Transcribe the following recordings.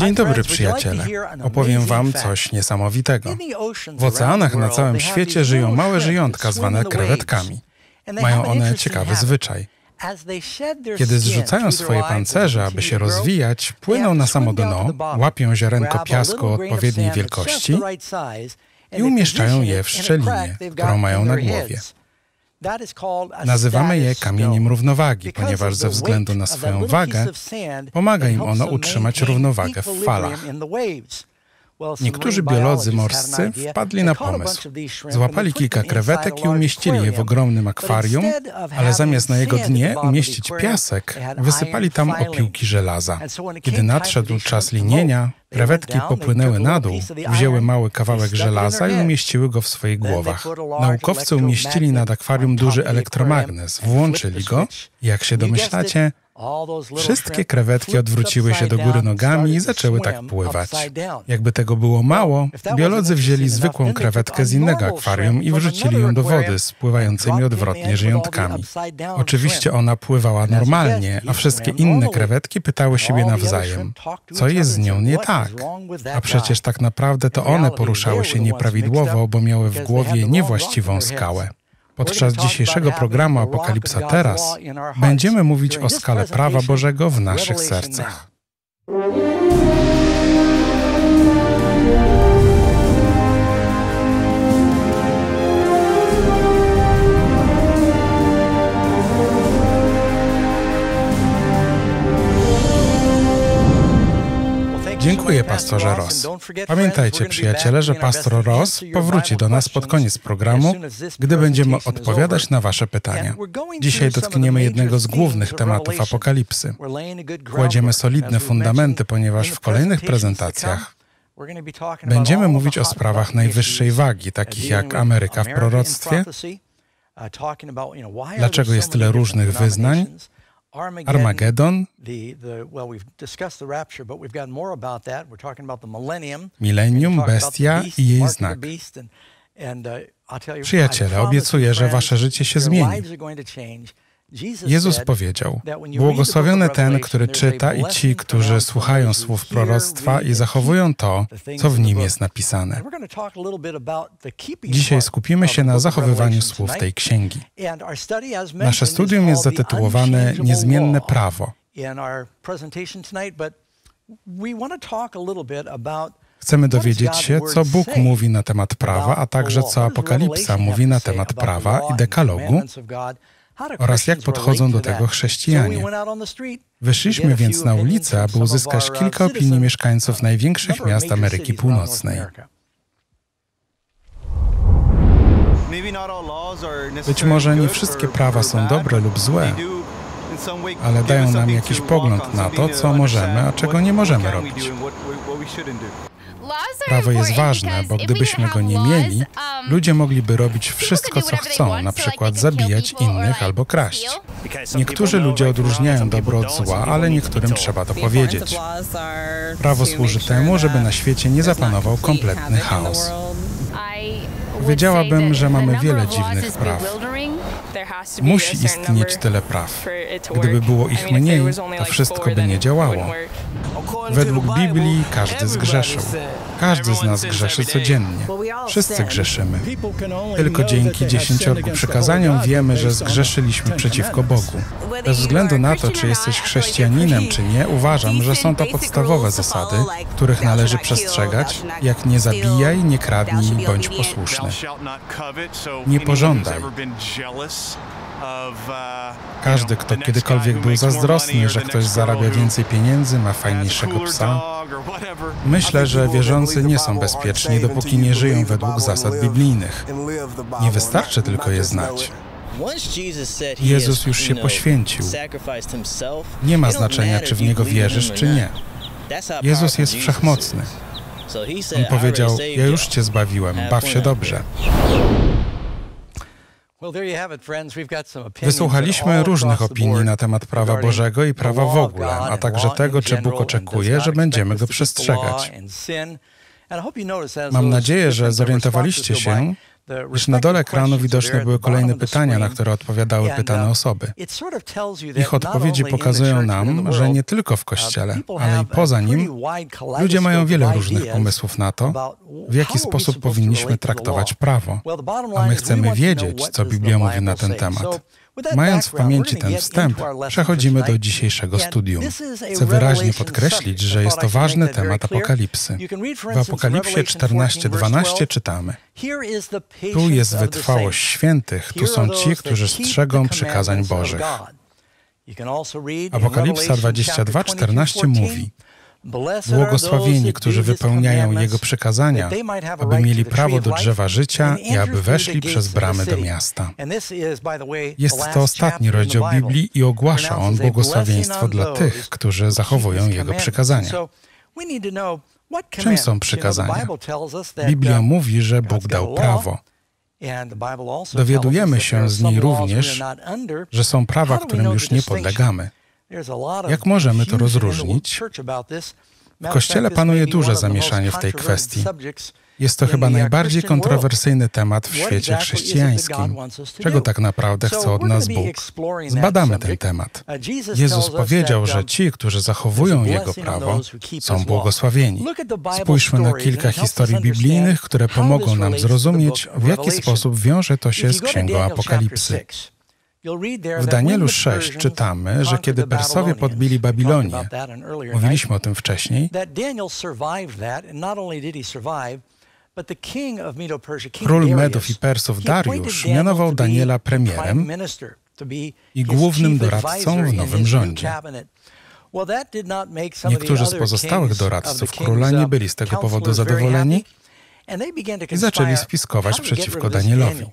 Dzień dobry, przyjaciele. Opowiem wam coś niesamowitego. W oceanach na całym świecie żyją małe żyjątka zwane krewetkami. Mają one ciekawy zwyczaj. Kiedy zrzucają swoje pancerze, aby się rozwijać, płyną na samo dno, łapią ziarenko piasku o odpowiedniej wielkości i umieszczają je w szczelinie, którą mają na głowie. Nazywamy je kamieniem równowagi, ponieważ ze względu na swoją wagę pomaga im ono utrzymać równowagę w falach. Niektórzy biolodzy morscy wpadli na pomysł. Złapali kilka krewetek i umieścili je w ogromnym akwarium, ale zamiast na jego dnie umieścić piasek, wysypali tam opiłki żelaza. Kiedy nadszedł czas linienia, krewetki popłynęły na dół, wzięły mały kawałek żelaza i umieściły go w swoich głowach. Naukowcy umieścili nad akwarium duży elektromagnes, włączyli go i, jak się domyślacie, wszystkie krewetki odwróciły się do góry nogami i zaczęły tak pływać. Jakby tego było mało, biolodzy wzięli zwykłą krewetkę z innego akwarium i wrzucili ją do wody z pływającymi odwrotnie żyjątkami. Oczywiście ona pływała normalnie, a wszystkie inne krewetki pytały siebie nawzajem, co jest z nią nie tak. A przecież tak naprawdę to one poruszały się nieprawidłowo, bo miały w głowie niewłaściwą skałę. Podczas dzisiejszego programu Apokalipsa Teraz będziemy mówić o skale prawa Bożego w naszych sercach. Dziękuję, pastorze Ross. Pamiętajcie, przyjaciele, że pastor Ross powróci do nas pod koniec programu, gdy będziemy odpowiadać na wasze pytania. Dzisiaj dotkniemy jednego z głównych tematów Apokalipsy. Kładziemy solidne fundamenty, ponieważ w kolejnych prezentacjach będziemy mówić o sprawach najwyższej wagi, takich jak Ameryka w proroctwie, dlaczego jest tyle różnych wyznań, Armagedon, milenium, bestia i jej znak. Przyjaciele, obiecuję, że wasze życie się zmieni. Jezus powiedział, błogosławiony ten, który czyta i ci, którzy słuchają słów proroctwa i zachowują to, co w nim jest napisane. Dzisiaj skupimy się na zachowywaniu słów tej księgi. Nasze studium jest zatytułowane Niezmienne prawo. Chcemy dowiedzieć się, co Bóg mówi na temat prawa, a także co Apokalipsa mówi na temat prawa i dekalogu, oraz jak podchodzą do tego chrześcijanie. Wyszliśmy więc na ulicę, aby uzyskać kilka opinii mieszkańców największych miast Ameryki Północnej. Być może nie wszystkie prawa są dobre lub złe, ale dają nam jakiś pogląd na to, co możemy, a czego nie możemy robić. Prawo jest ważne, bo gdybyśmy go nie mieli, ludzie mogliby robić wszystko, co chcą, na przykład zabijać innych albo kraść. Niektórzy ludzie odróżniają dobro od zła, ale niektórym trzeba to powiedzieć. Prawo służy temu, żeby na świecie nie zapanował kompletny chaos. Powiedziałabym, że mamy wiele dziwnych praw. Musi istnieć tyle praw. Gdyby było ich mniej, to wszystko by nie działało. Według Biblii każdy zgrzeszył. Każdy z nas grzeszy codziennie. Wszyscy grzeszymy. Tylko dzięki 10 przykazaniom wiemy, że zgrzeszyliśmy przeciwko Bogu. Bez względu na to, czy jesteś chrześcijaninem, czy nie, uważam, że są to podstawowe zasady, których należy przestrzegać, jak nie zabijaj, nie kradnij, bądź posłuszny. Nie pożądaj. Każdy, kto kiedykolwiek był zazdrosny, że ktoś zarabia więcej pieniędzy, ma fajniejszego psa, myślę, że wierzący nie są bezpieczni, dopóki nie żyją według zasad biblijnych. Nie wystarczy tylko je znać. Jezus już się poświęcił. Nie ma znaczenia, czy w Niego wierzysz, czy nie. Jezus jest wszechmocny. On powiedział, ja już Cię zbawiłem, baw się dobrze. Wysłuchaliśmy różnych opinii na temat prawa Bożego i prawa w ogóle, a także tego, czy Bóg oczekuje, że będziemy go przestrzegać. Mam nadzieję, że zorientowaliście się, Już na dole ekranu widoczne były kolejne pytania, na które odpowiadały pytane osoby. Ich odpowiedzi pokazują nam, że nie tylko w Kościele, ale i poza nim ludzie mają wiele różnych pomysłów na to, w jaki sposób powinniśmy traktować prawo. A my chcemy wiedzieć, co Biblia mówi na ten temat. Mając w pamięci ten wstęp, przechodzimy do dzisiejszego studium. Chcę wyraźnie podkreślić, że jest to ważny temat Apokalipsy. W Apokalipsie 14:12 czytamy: Tu jest wytrwałość świętych, tu są ci, którzy strzegą przykazań Bożych. Apokalipsa 22:14 mówi: Błogosławieni, którzy wypełniają Jego przykazania, aby mieli prawo do drzewa życia i aby weszli przez bramy do miasta. Jest to ostatni rozdział Biblii i ogłasza on błogosławieństwo dla tych, którzy zachowują Jego przykazania. Czym są przykazania? Biblia mówi, że Bóg dał prawo. Dowiadujemy się z niej również, że są prawa, którym już nie podlegamy. Jak możemy to rozróżnić? W Kościele panuje duże zamieszanie w tej kwestii. Jest to chyba najbardziej kontrowersyjny temat w świecie chrześcijańskim. Czego tak naprawdę chce od nas Bóg? Zbadamy ten temat. Jezus powiedział, że ci, którzy zachowują Jego prawo, są błogosławieni. Spójrzmy na kilka historii biblijnych, które pomogą nam zrozumieć, w jaki sposób wiąże to się z Księgą Apokalipsy. W Danielu 6 czytamy, że kiedy Persowie podbili Babilonię, mówiliśmy o tym wcześniej, król Medów i Persów Dariusz mianował Daniela premierem i głównym doradcą w nowym rządzie. Niektórzy z pozostałych doradców króla nie byli z tego powodu zadowoleni i zaczęli spiskować przeciwko Danielowi.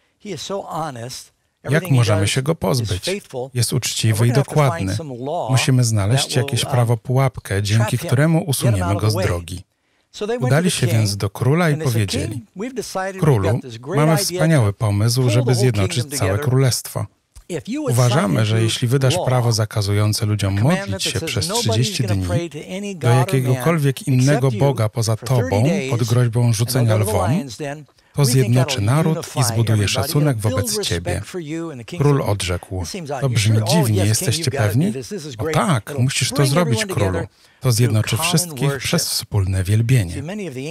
Jak możemy się go pozbyć? Jest uczciwy i dokładny. Musimy znaleźć jakieś prawo pułapkę, dzięki któremu usuniemy go z drogi. Udali się więc do króla i powiedzieli: Królu, mamy wspaniały pomysł, żeby zjednoczyć całe królestwo. Uważamy, że jeśli wydasz prawo zakazujące ludziom modlić się przez 30 dni do jakiegokolwiek innego Boga poza Tobą pod groźbą rzucenia lwom, to zjednoczy naród i zbuduje szacunek wobec Ciebie. Król odrzekł: To brzmi dziwnie, jesteście pewni? O tak, musisz to zrobić, królu. To zjednoczy wszystkich przez wspólne wielbienie.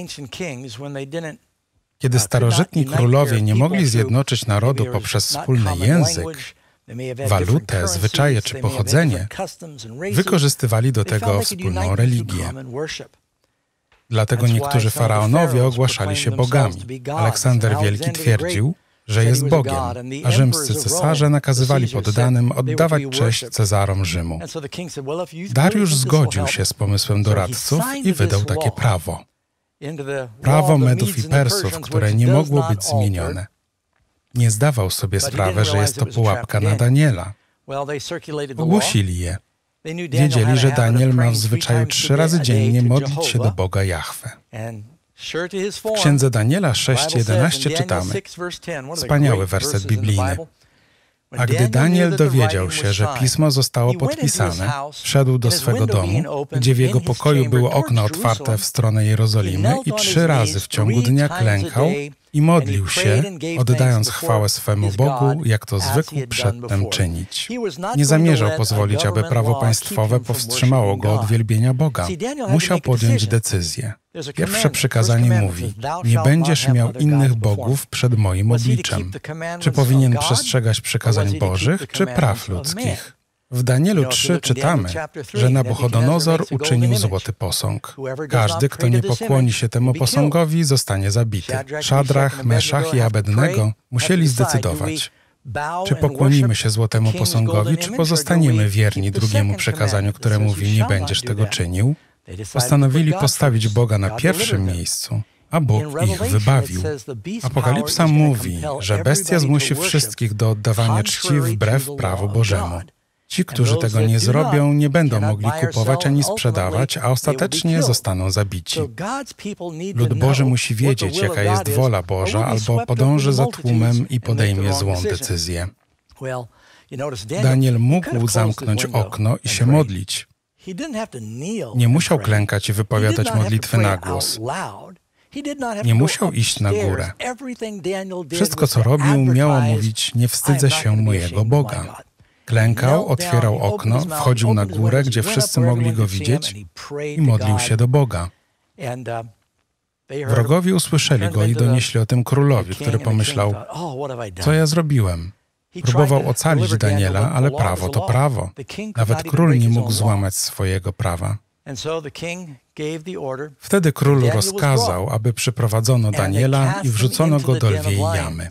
Kiedy starożytni królowie nie mogli zjednoczyć narodu poprzez wspólny język, walutę, zwyczaje czy pochodzenie, wykorzystywali do tego wspólną religię. Dlatego niektórzy faraonowie ogłaszali się bogami. Aleksander Wielki twierdził, że jest Bogiem, a rzymscy cesarze nakazywali poddanym oddawać cześć Cezarom Rzymu. Dariusz zgodził się z pomysłem doradców i wydał takie prawo. Prawo Medów i Persów, które nie mogło być zmienione. Nie zdawał sobie sprawy, że jest to pułapka na Daniela. Ogłosili je. Wiedzieli, że Daniel ma w zwyczaju 3 razy dziennie modlić się do Boga Jahwe. W Księdze Daniela 6:11 czytamy wspaniały werset biblijny. A gdy Daniel dowiedział się, że pismo zostało podpisane, wszedł do swego domu, gdzie w jego pokoju było okno otwarte w stronę Jerozolimy i 3 razy w ciągu dnia klękał i modlił się, oddając chwałę swemu Bogu, jak to zwykł przedtem czynić. Nie zamierzał pozwolić, aby prawo państwowe powstrzymało go od wielbienia Boga. Musiał podjąć decyzję. Pierwsze przykazanie mówi: nie będziesz miał innych bogów przed moim obliczem. Czy powinien przestrzegać przykazań Bożych, czy praw ludzkich? W Danielu 3 czytamy, że Nabuchodonozor uczynił złoty posąg. Każdy, kto nie pokłoni się temu posągowi, zostanie zabity. Szadrach, Meszach i Abednego musieli zdecydować, czy pokłonimy się złotemu posągowi, czy pozostaniemy wierni drugiemu przekazaniu, które mówi: nie będziesz tego czynił. Postanowili postawić Boga na pierwszym miejscu, a Bóg ich wybawił. Apokalipsa mówi, że bestia zmusi wszystkich do oddawania czci wbrew prawu Bożemu. Ci, którzy tego nie zrobią, nie będą mogli kupować ani sprzedawać, a ostatecznie zostaną zabici. Lud Boży musi wiedzieć, jaka jest wola Boża, albo podąży za tłumem i podejmie złą decyzję. Daniel mógł zamknąć okno i się modlić. Nie musiał klękać i wypowiadać modlitwy na głos. Nie musiał iść na górę. Wszystko, co robił, miało mówić: nie wstydzę się mojego Boga. Klękał, otwierał okno, wchodził na górę, gdzie wszyscy mogli go widzieć i modlił się do Boga. Wrogowie usłyszeli go i donieśli o tym królowi, który pomyślał: co ja zrobiłem? Próbował ocalić Daniela, ale prawo to prawo. Nawet król nie mógł złamać swojego prawa. Wtedy król rozkazał, aby przyprowadzono Daniela i wrzucono go do lwiej jamy.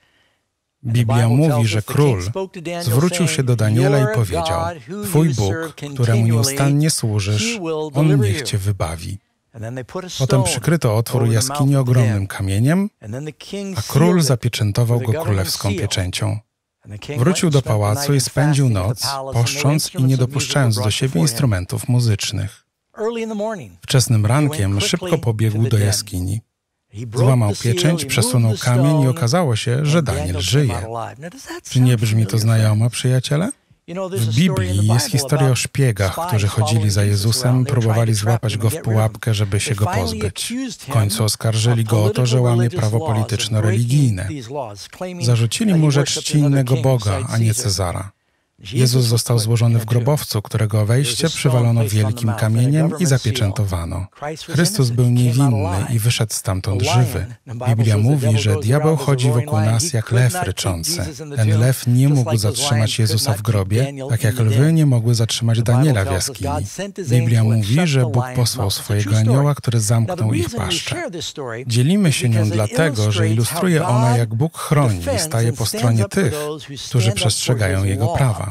Biblia mówi, że król zwrócił się do Daniela i powiedział: Twój Bóg, któremu nieustannie służysz, On niech cię wybawi. Potem przykryto otwór jaskini ogromnym kamieniem, a król zapieczętował go królewską pieczęcią. Wrócił do pałacu i spędził noc, poszcząc i nie dopuszczając do siebie instrumentów muzycznych. Wczesnym rankiem szybko pobiegł do jaskini. Złamał pieczęć, przesunął kamień i okazało się, że Daniel żyje. Czy nie brzmi to znajomo, przyjaciele? W Biblii jest historia o szpiegach, którzy chodzili za Jezusem, próbowali złapać go w pułapkę, żeby się go pozbyć. W końcu oskarżyli go o to, że łamie prawo polityczno-religijne. Zarzucili mu, że czci innego Boga, a nie Cezara. Jezus został złożony w grobowcu, którego wejście przywalono wielkim kamieniem i zapieczętowano. Chrystus był niewinny i wyszedł stamtąd żywy. Biblia mówi, że diabeł chodzi wokół nas jak lew ryczący. Ten lew nie mógł zatrzymać Jezusa w grobie, tak jak lwy nie mogły zatrzymać Daniela w jaskini. Biblia mówi, że Bóg posłał swojego anioła, który zamknął ich paszczę. Dzielimy się nią dlatego, że ilustruje ona, jak Bóg chroni i staje po stronie tych, którzy przestrzegają Jego prawa.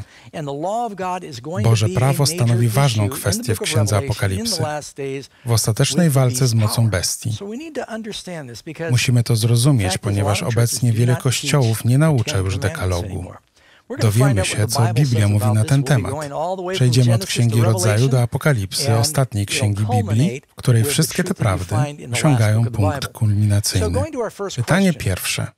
Boże prawo stanowi ważną kwestię w Księdze Apokalipsy, w ostatecznej walce z mocą bestii. Musimy to zrozumieć, ponieważ obecnie wiele kościołów nie naucza już dekalogu. Dowiemy się, co Biblia mówi na ten temat. Przejdziemy od Księgi Rodzaju do Apokalipsy, ostatniej księgi Biblii, w której wszystkie te prawdy osiągają punkt kulminacyjny. Pytanie pierwsze.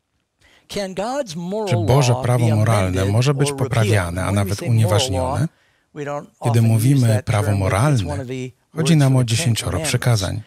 Czy Boże prawo moralne może być poprawiane, a nawet unieważnione? Kiedy mówimy prawo moralne, chodzi nam o 10 przykazań.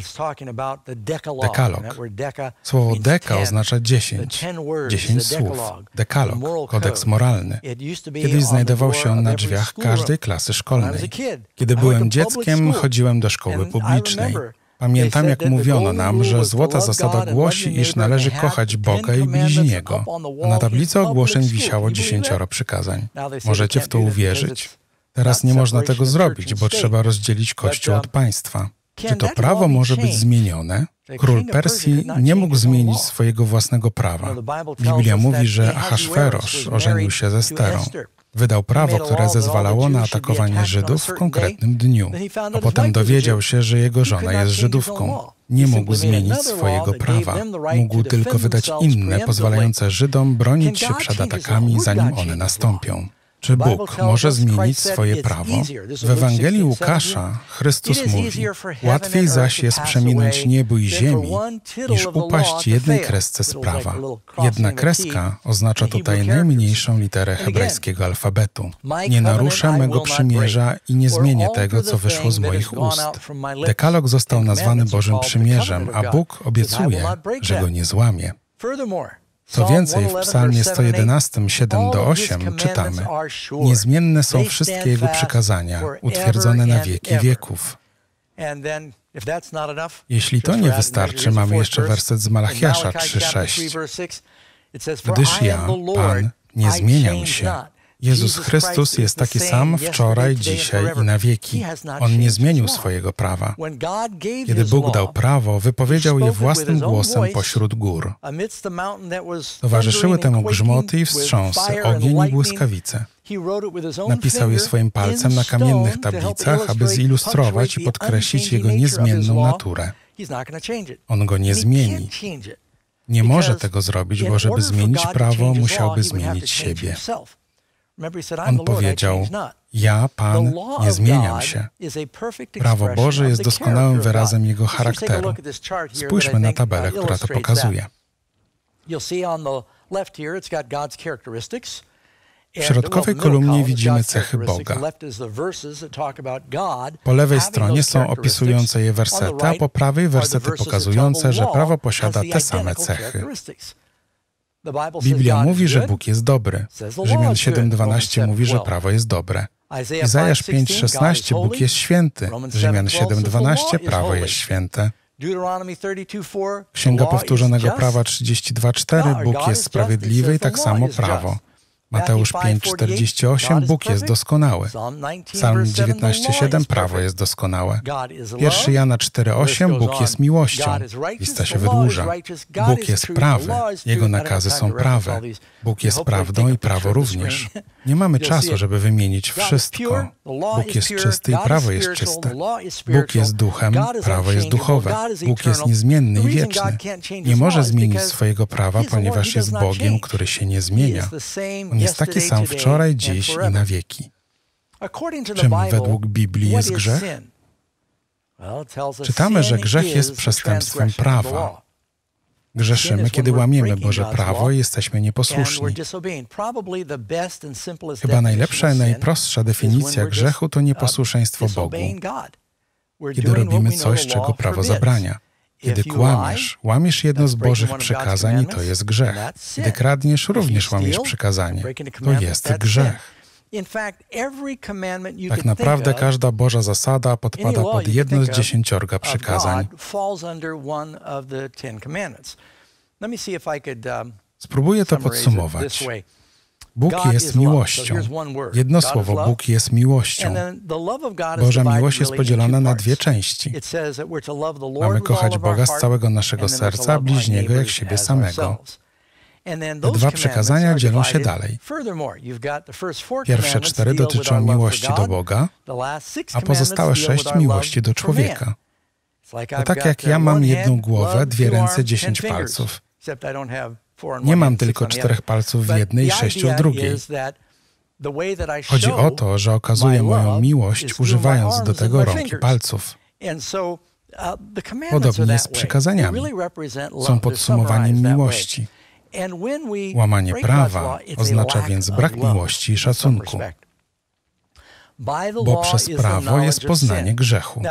Dekalog. Słowo deka oznacza 10. 10 słów. Dekalog, kodeks moralny. Kiedyś znajdował się on na drzwiach każdej klasy szkolnej. Kiedy byłem dzieckiem, chodziłem do szkoły publicznej. Pamiętam, jak mówiono nam, że złota zasada głosi, iż należy kochać Boga i bliźniego, a na tablicy ogłoszeń wisiało 10 przykazań. Możecie w to uwierzyć? Teraz nie można tego zrobić, bo trzeba rozdzielić Kościół od państwa. Czy to prawo może być zmienione? Król Persji nie mógł zmienić swojego własnego prawa. Biblia mówi, że Ahasferosz ożenił się ze Esterą. Wydał prawo, które zezwalało na atakowanie Żydów w konkretnym dniu, a potem dowiedział się, że jego żona jest Żydówką. Nie mógł zmienić swojego prawa. Mógł tylko wydać inne, pozwalające Żydom bronić się przed atakami, zanim one nastąpią. Czy Bóg może zmienić swoje prawo? W Ewangelii Łukasza Chrystus mówi: łatwiej zaś jest przeminąć niebo i ziemi, niż upaść jednej kresce z prawa. Jedna kreska oznacza tutaj najmniejszą literę hebrajskiego alfabetu. Nie naruszę mego przymierza i nie zmienię tego, co wyszło z moich ust. Dekalog został nazwany Bożym Przymierzem, a Bóg obiecuje, że go nie złamie. Co więcej, w Psalmie 111, 7-8 czytamy: niezmienne są wszystkie Jego przykazania, utwierdzone na wieki wieków. Jeśli to nie wystarczy, mamy jeszcze werset z Malachiasza 3:6. Gdyż ja, Pan, nie zmieniam się. Jezus Chrystus jest taki sam wczoraj, dzisiaj i na wieki. On nie zmienił swojego prawa. Kiedy Bóg dał prawo, wypowiedział je własnym głosem pośród gór. Towarzyszyły temu grzmoty i wstrząsy, ogień i błyskawice. Napisał je swoim palcem na kamiennych tablicach, aby zilustrować i podkreślić jego niezmienną naturę. On go nie zmieni. Nie może tego zrobić, bo żeby zmienić prawo, musiałby zmienić siebie. On powiedział: ja, Pan, nie zmieniam się. Prawo Boże jest doskonałym wyrazem Jego charakteru. Spójrzmy na tabelę, która to pokazuje. W środkowej kolumnie widzimy cechy Boga. Po lewej stronie są opisujące je wersety, a po prawej wersety pokazujące, że prawo posiada te same cechy. Biblia mówi, że Bóg jest dobry. Rzymian 7:12 mówi, że prawo jest dobre. Izajasz 5:16 Bóg jest święty. Rzymian 7:12 prawo jest święte. Księga Powtórzonego Prawa 32:4 Bóg jest sprawiedliwy i tak samo prawo. Mateusz 5:48 Bóg jest doskonały. Psalm 19:7 prawo jest doskonałe. 1 Jana 4:8 Bóg jest miłością. Lista się wydłuża. Bóg jest prawy. Jego nakazy są prawe. Bóg jest prawdą i prawo również. Nie mamy czasu, żeby wymienić wszystko. Bóg jest czysty i prawo jest czyste. Bóg jest duchem, prawo jest duchowe. Bóg jest niezmienny i wieczny. Nie może zmienić swojego prawa, ponieważ jest Bogiem, który się nie zmienia. On jest taki sam wczoraj, dziś i na wieki. Czym według Biblii jest grzech? Czytamy, że grzech jest przestępstwem prawa. Grzeszymy, kiedy łamiemy Boże prawo i jesteśmy nieposłuszni. Chyba najlepsza i najprostsza definicja grzechu to nieposłuszeństwo Bogu. Kiedy robimy coś, czego prawo zabrania. Kiedy kłamiesz, łamiesz jedno z Bożych przykazań i to jest grzech. Kiedy kradniesz, również łamiesz przykazanie. To jest grzech. Tak naprawdę każda Boża zasada podpada pod jedno z 10 przykazań. Spróbuję to podsumować. Bóg jest miłością. Jedno słowo, Bóg jest miłością. Boża miłość jest podzielona na dwie części. Mamy kochać Boga z całego naszego serca, a bliźniego jak siebie samego. Te dwa przykazania dzielą się dalej. Pierwsze 4 dotyczą miłości do Boga, a pozostałe 6 miłości do człowieka. To tak jak ja mam jedną głowę, 2 ręce, 10 palców. Nie mam tylko 4 palców w jednej i 6 w drugiej. Chodzi o to, że okazuję moją miłość, używając do tego rąk i palców. Podobnie jest z przykazaniami. Są podsumowaniem miłości. Łamanie prawa oznacza więc brak miłości i szacunku, bo przez prawo jest poznanie grzechu.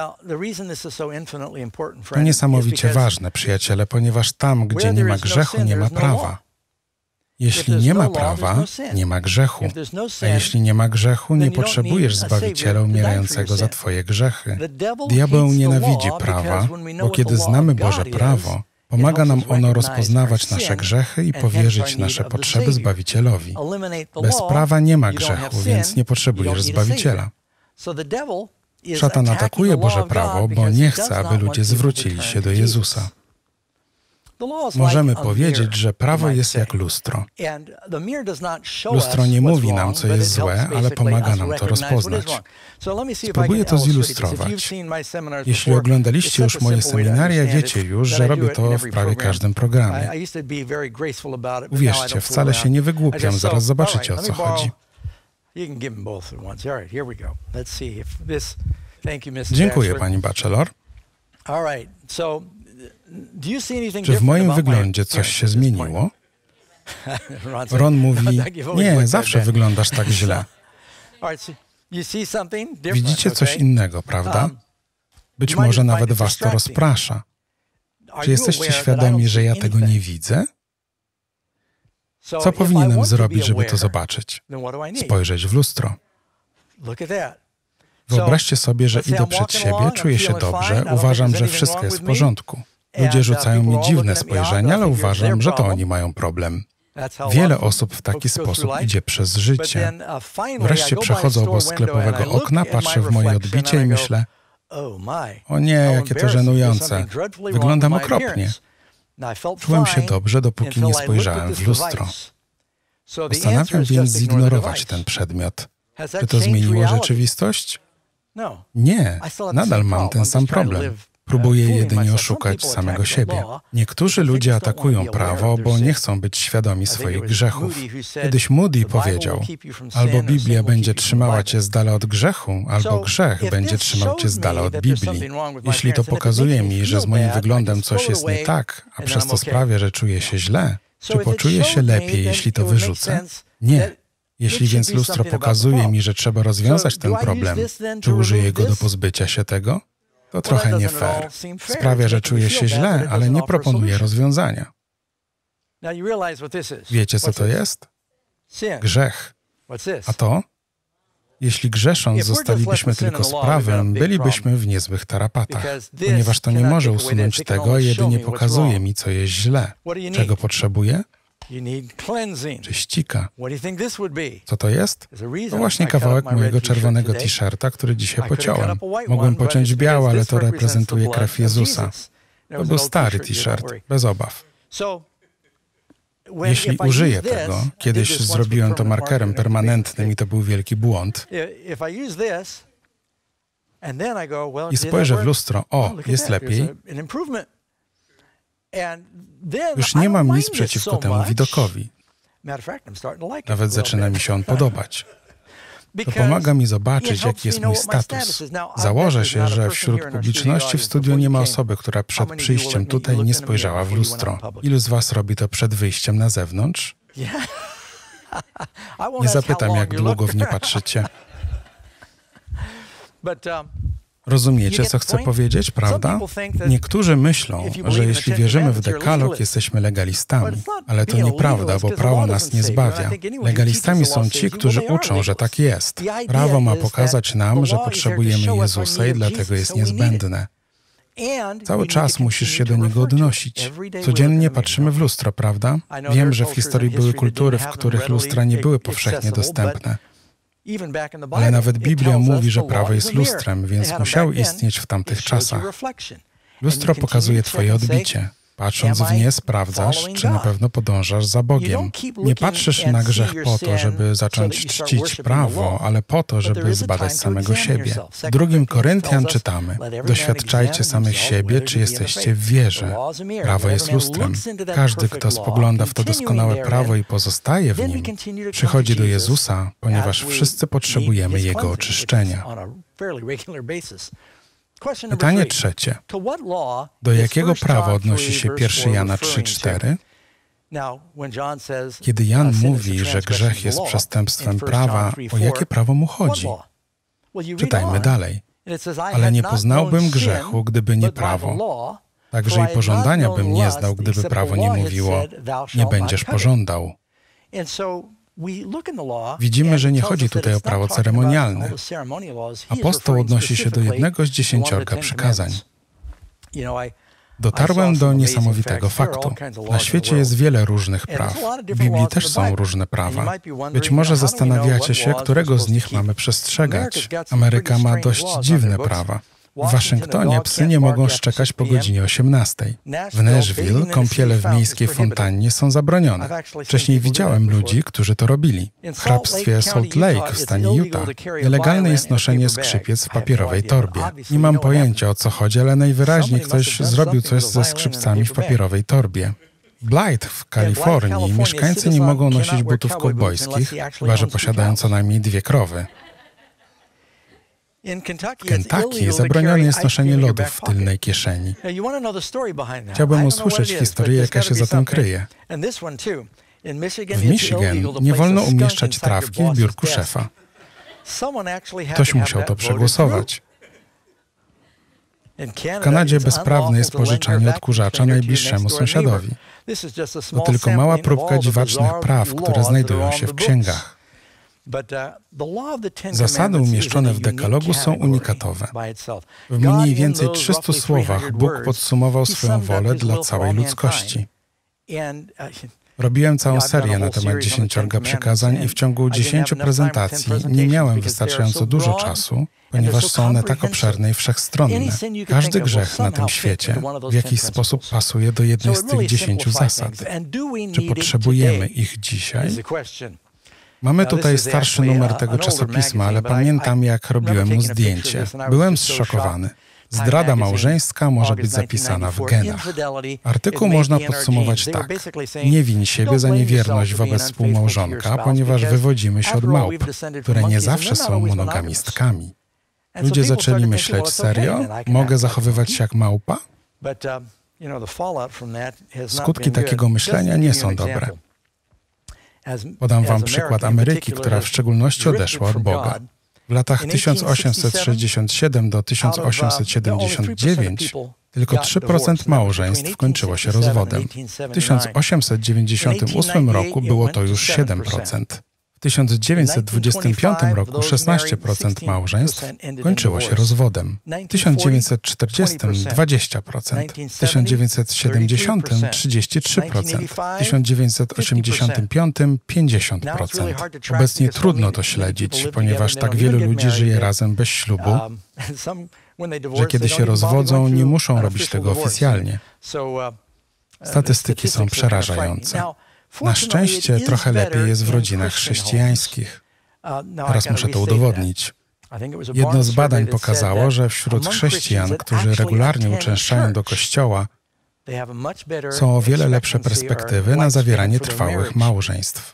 To niesamowicie ważne, przyjaciele, ponieważ tam, gdzie nie ma grzechu, nie ma prawa. Jeśli nie ma prawa, nie ma grzechu. A jeśli nie ma grzechu, nie potrzebujesz Zbawiciela umierającego za twoje grzechy. Diabeł nienawidzi prawa, bo kiedy znamy Boże prawo, pomaga nam ono rozpoznawać nasze grzechy i powierzyć nasze potrzeby Zbawicielowi. Bez prawa nie ma grzechu, więc nie potrzebujesz Zbawiciela. Szatan atakuje Boże prawo, bo nie chce, aby ludzie zwrócili się do Jezusa. Możemy powiedzieć, że prawo jest jak lustro. Lustro nie mówi nam, co jest złe, ale pomaga nam to rozpoznać. Spróbuję to zilustrować. Jeśli oglądaliście już moje seminaria, wiecie już, że robię to w prawie każdym programie. Uwierzcie, wcale się nie wygłupiam, zaraz zobaczycie, o co chodzi. Dziękuję, pani Bachelor. Czy w moim wyglądzie coś się zmieniło? Ron mówi, nie, zawsze wyglądasz tak źle. Widzicie coś innego, prawda? Być może nawet was to rozprasza. Czy jesteście świadomi, że ja tego nie widzę? Co powinienem zrobić, żeby to zobaczyć? Spojrzeć w lustro. Wyobraźcie sobie, że idę przed siebie, czuję się dobrze, uważam, że wszystko jest w porządku. Ludzie rzucają mi dziwne spojrzenia, ale uważam, że to oni mają problem. Wiele osób w taki sposób idzie przez życie. Wreszcie przechodzę obok sklepowego okna, patrzę w moje odbicie i myślę, o nie, jakie to żenujące. Wyglądam okropnie. Czułem się dobrze, dopóki nie spojrzałem w lustro. Postanawiam więc zignorować ten przedmiot. Czy to zmieniło rzeczywistość? Nie, nadal mam ten sam problem. Próbuję jedynie oszukać samego siebie. Niektórzy ludzie atakują prawo, bo nie chcą być świadomi swoich grzechów. Kiedyś Moody powiedział, albo Biblia będzie trzymała cię z dala od grzechu, albo grzech będzie trzymał cię z dala od Biblii. Jeśli to pokazuje mi, że z moim wyglądem coś jest nie tak, a przez to sprawia, że czuję się źle, czy poczuję się lepiej, jeśli to wyrzucę? Nie. Jeśli więc lustro pokazuje mi, że trzeba rozwiązać ten problem, czy użyję go do pozbycia się tego? To trochę nie fair. Sprawia, że czuję się źle, ale nie proponuję rozwiązania. Wiecie, co to jest? Grzech. A to? Jeśli grzesząc zostalibyśmy tylko z prawem, bylibyśmy w niezłych tarapatach, ponieważ to nie może usunąć tego, a jedynie pokazuje mi, co jest źle. Czego potrzebuję? Czyścika. Co to jest? To właśnie kawałek mojego czerwonego t-shirta, który dzisiaj pociąłem. Mogłem pociąć biały, ale to reprezentuje krew Jezusa. To był stary t-shirt, bez obaw. Jeśli użyję tego, kiedyś zrobiłem to markerem permanentnym i to był wielki błąd, i spojrzę w lustro, o, jest lepiej, już nie mam nic przeciwko temu widokowi. Nawet zaczyna mi się on podobać. To pomaga mi zobaczyć, jaki jest mój status. Założę się, że wśród publiczności w studiu nie ma osoby, która przed przyjściem tutaj nie spojrzała w lustro. Ilu z was robi to przed wyjściem na zewnątrz? Nie zapytam, jak długo w nie patrzycie. Rozumiecie, co chcę powiedzieć, prawda? Niektórzy myślą, że jeśli wierzymy w dekalog, jesteśmy legalistami. Ale to nieprawda, bo prawo nas nie zbawia. Legalistami są ci, którzy uczą, że tak jest. Prawo ma pokazać nam, że potrzebujemy Jezusa i dlatego jest niezbędne. Cały czas musisz się do Niego odnosić. Codziennie patrzymy w lustro, prawda? Wiem, że w historii były kultury, w których lustra nie były powszechnie dostępne. Ale nawet Biblia mówi, że prawo jest lustrem, więc musiało istnieć w tamtych czasach. Lustro pokazuje twoje odbicie. Patrząc w nie, sprawdzasz, czy na pewno podążasz za Bogiem. Nie patrzysz na grzech po to, żeby zacząć czcić prawo, ale po to, żeby zbadać samego siebie. W 2 Koryntian czytamy: doświadczajcie samych siebie, czy jesteście w wierze. Prawo jest lustrem. Każdy, kto spogląda w to doskonałe prawo i pozostaje w nim, przychodzi do Jezusa, ponieważ wszyscy potrzebujemy Jego oczyszczenia. Pytanie trzecie. Do jakiego prawa odnosi się 1 Jana 3:4? Kiedy Jan mówi, że grzech jest przestępstwem prawa, o jakie prawo mu chodzi? Czytajmy dalej. Ale nie poznałbym grzechu, gdyby nie prawo. Także i pożądania bym nie znał, gdyby prawo nie mówiło, nie będziesz pożądał. Widzimy, że nie chodzi tutaj o prawo ceremonialne. Apostoł odnosi się do jednego z 10 przykazań. Dotarłem do niesamowitego faktu. Na świecie jest wiele różnych praw. W Biblii też są różne prawa. Być może zastanawiacie się, którego z nich mamy przestrzegać. Ameryka ma dość dziwne prawa. W Waszyngtonie psy nie mogą szczekać po godzinie 18. W Nashville kąpiele w miejskiej fontannie są zabronione. Wcześniej widziałem ludzi, którzy to robili. W hrabstwie Salt Lake w stanie Utah nielegalne jest noszenie skrzypiec w papierowej torbie. Nie mam pojęcia, o co chodzi, ale najwyraźniej ktoś zrobił coś ze skrzypcami w papierowej torbie. Blythe w Kalifornii mieszkańcy nie mogą nosić butów kowbojskich, chyba że posiadają co najmniej 2 krowy. W Kentucky zabronione jest noszenie lodów w tylnej kieszeni. Chciałbym usłyszeć historię, jaka się za tym kryje. W Michigan nie wolno umieszczać trawki w biurku szefa. Ktoś musiał to przegłosować. W Kanadzie bezprawne jest pożyczanie odkurzacza najbliższemu sąsiadowi. To tylko mała próbka dziwacznych praw, które znajdują się w księgach. Zasady umieszczone w dekalogu są unikatowe. W mniej więcej 300 słowach Bóg podsumował swoją wolę dla całej ludzkości. Robiłem całą serię na temat 10 przykazań i w ciągu 10 prezentacji nie miałem wystarczająco dużo czasu, ponieważ są one tak obszerne i wszechstronne. Każdy grzech na tym świecie w jakiś sposób pasuje do jednej z tych 10 zasad. Czy potrzebujemy ich dzisiaj? Mamy tutaj starszy numer tego czasopisma, ale pamiętam, jak robiłem mu zdjęcie. Byłem zszokowany. Zdrada małżeńska może być zapisana w genach. Artykuł można podsumować tak. Nie win siebie za niewierność wobec współmałżonka, ponieważ wywodzimy się od małp, które nie zawsze są monogamistkami. Ludzie zaczęli myśleć, serio? Mogę zachowywać się jak małpa? Skutki takiego myślenia nie są dobre. Podam wam przykład Ameryki, która w szczególności odeszła od Boga. W latach 1867 do 1879 tylko 3% małżeństw kończyło się rozwodem. W 1898 roku było to już 7%. W 1925 roku 16% małżeństw kończyło się rozwodem. W 1940 20%, w 1970 33%, w 1985 50%. Obecnie trudno to śledzić, ponieważ tak wielu ludzi żyje razem bez ślubu, że kiedy się rozwodzą, nie muszą robić tego oficjalnie. Statystyki są przerażające. Na szczęście trochę lepiej jest w rodzinach chrześcijańskich. Teraz muszę to udowodnić. Jedno z badań pokazało, że wśród chrześcijan, którzy regularnie uczęszczają do kościoła, są o wiele lepsze perspektywy na zawieranie trwałych małżeństw.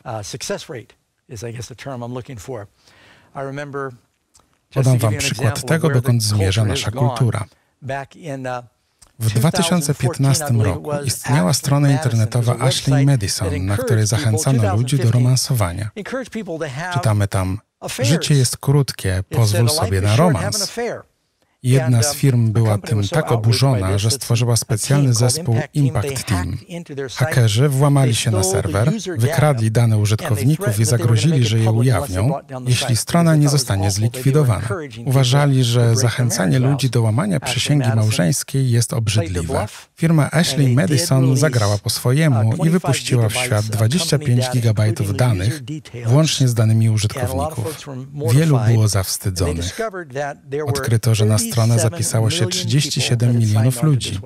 Podam wam przykład tego, dokąd zmierza nasza kultura. W 2015 roku istniała strona internetowa Ashley Madison, na której zachęcano ludzi do romansowania. Czytamy tam: życie jest krótkie, pozwól sobie na romans. Jedna z firm była tym tak oburzona, że stworzyła specjalny zespół Impact Team. Hakerzy włamali się na serwer, wykradli dane użytkowników i zagrozili, że je ujawnią, jeśli strona nie zostanie zlikwidowana. Uważali, że zachęcanie ludzi do łamania przysięgi małżeńskiej jest obrzydliwe. Firma Ashley Madison zagrała po swojemu i wypuściła w świat 25 gigabajtów danych, włącznie z danymi użytkowników. Wielu było zawstydzonych. Odkryto, że na stronę zapisało się 37 milionów ludzi.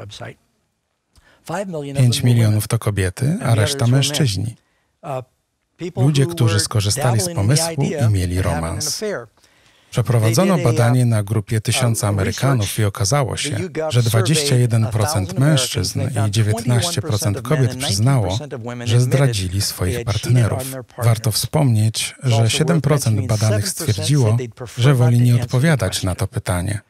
5 milionów to kobiety, a reszta mężczyźni. Ludzie, którzy skorzystali z pomysłu i mieli romans. Przeprowadzono badanie na grupie 1000 Amerykanów i okazało się, że 21% mężczyzn i 19% kobiet przyznało, że zdradzili swoich partnerów. Warto wspomnieć, że 7% badanych stwierdziło, że woli nie odpowiadać na to pytanie.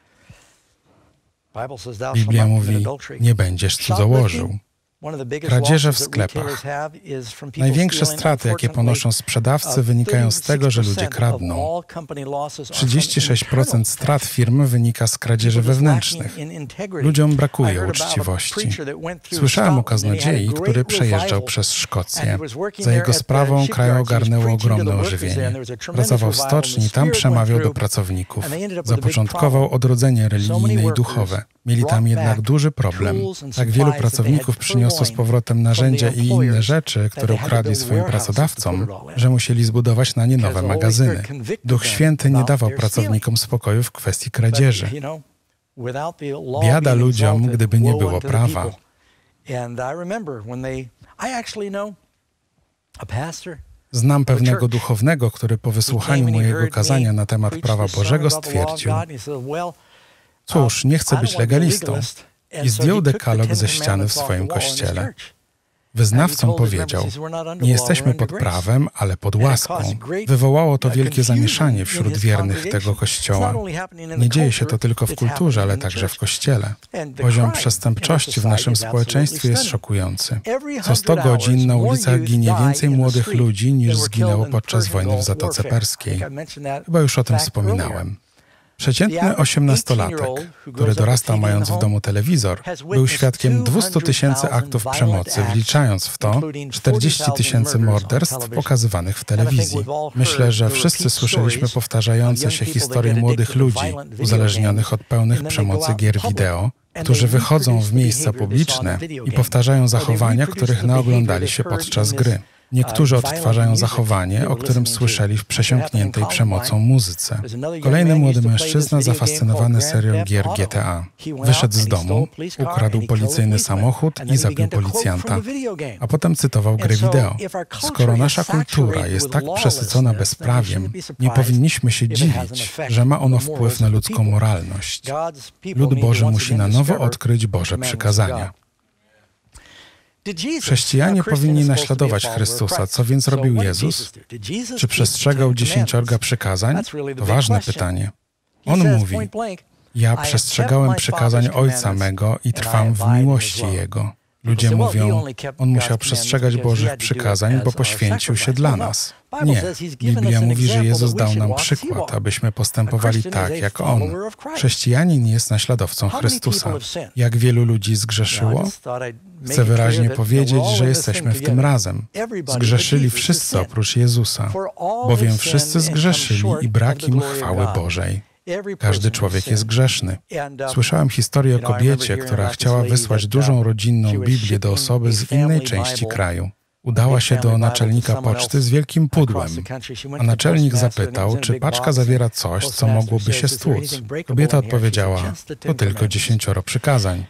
Biblia mówi: nie będziesz cudzołożył. Kradzieże w sklepach. Największe straty, jakie ponoszą sprzedawcy, wynikają z tego, że ludzie kradną. 36% strat firmy wynika z kradzieży wewnętrznych. Ludziom brakuje uczciwości. Słyszałem o kaznodziei, który przejeżdżał przez Szkocję. Za jego sprawą kraj ogarnęło ogromne ożywienie. Pracował w stoczni i tam przemawiał do pracowników. Zapoczątkował odrodzenie religijne i duchowe. Mieli tam jednak duży problem. Tak wielu pracowników przyniosło z powrotem narzędzia i inne rzeczy, które ukradli swoim pracodawcom, że musieli zbudować na nie nowe magazyny. Duch Święty nie dawał pracownikom spokoju w kwestii kradzieży. Biada ludziom, gdyby nie było prawa. Znam pewnego duchownego, który po wysłuchaniu mojego kazania na temat prawa Bożego stwierdził: cóż, nie chcę być legalistą. I zdjął dekalog ze ściany w swoim kościele. Wyznawcom powiedział: nie jesteśmy pod prawem, ale pod łaską. Wywołało to wielkie zamieszanie wśród wiernych tego kościoła. Nie dzieje się to tylko w kulturze, ale także w kościele. Poziom przestępczości w naszym społeczeństwie jest szokujący. Co 100 godzin na ulicach ginie więcej młodych ludzi, niż zginęło podczas wojny w Zatoce Perskiej. Chyba już o tym wspominałem. Przeciętny 18-latek, który dorasta mając w domu telewizor, był świadkiem 200 000 aktów przemocy, wliczając w to 40 000 morderstw pokazywanych w telewizji. Myślę, że wszyscy słyszeliśmy powtarzające się historie młodych ludzi, uzależnionych od pełnych przemocy gier wideo, którzy wychodzą w miejsca publiczne i powtarzają zachowania, których naoglądali się podczas gry. Niektórzy odtwarzają zachowanie, o którym słyszeli w przesiąkniętej przemocą muzyce. Kolejny młody mężczyzna zafascynowany serią gier GTA. Wyszedł z domu, ukradł policyjny samochód i zabił policjanta, a potem cytował grę wideo. Skoro nasza kultura jest tak przesycona bezprawiem, nie powinniśmy się dziwić, że ma ono wpływ na ludzką moralność. Lud Boży musi na nowo odkryć Boże przykazania. Chrześcijanie powinni naśladować Chrystusa. Co więc robił Jezus? Czy przestrzegał 10 przykazań? To ważne pytanie. On mówi: ja przestrzegałem przykazań Ojca mego i trwam w miłości Jego. Ludzie mówią, on musiał przestrzegać Bożych przykazań, bo poświęcił się dla nas. Nie. Biblia mówi, że Jezus dał nam przykład, abyśmy postępowali tak, jak On. Chrześcijanin jest naśladowcą Chrystusa. Jak wielu ludzi zgrzeszyło? Chcę wyraźnie powiedzieć, że jesteśmy w tym razem. Zgrzeszyli wszyscy oprócz Jezusa, bowiem wszyscy zgrzeszyli i brak im chwały Bożej. Każdy człowiek jest grzeszny. Słyszałem historię o kobiecie, która chciała wysłać dużą rodzinną Biblię do osoby z innej części kraju. Udała się do naczelnika poczty z wielkim pudłem, a naczelnik zapytał, czy paczka zawiera coś, co mogłoby się stłuc. Kobieta odpowiedziała, to tylko 10 przykazań.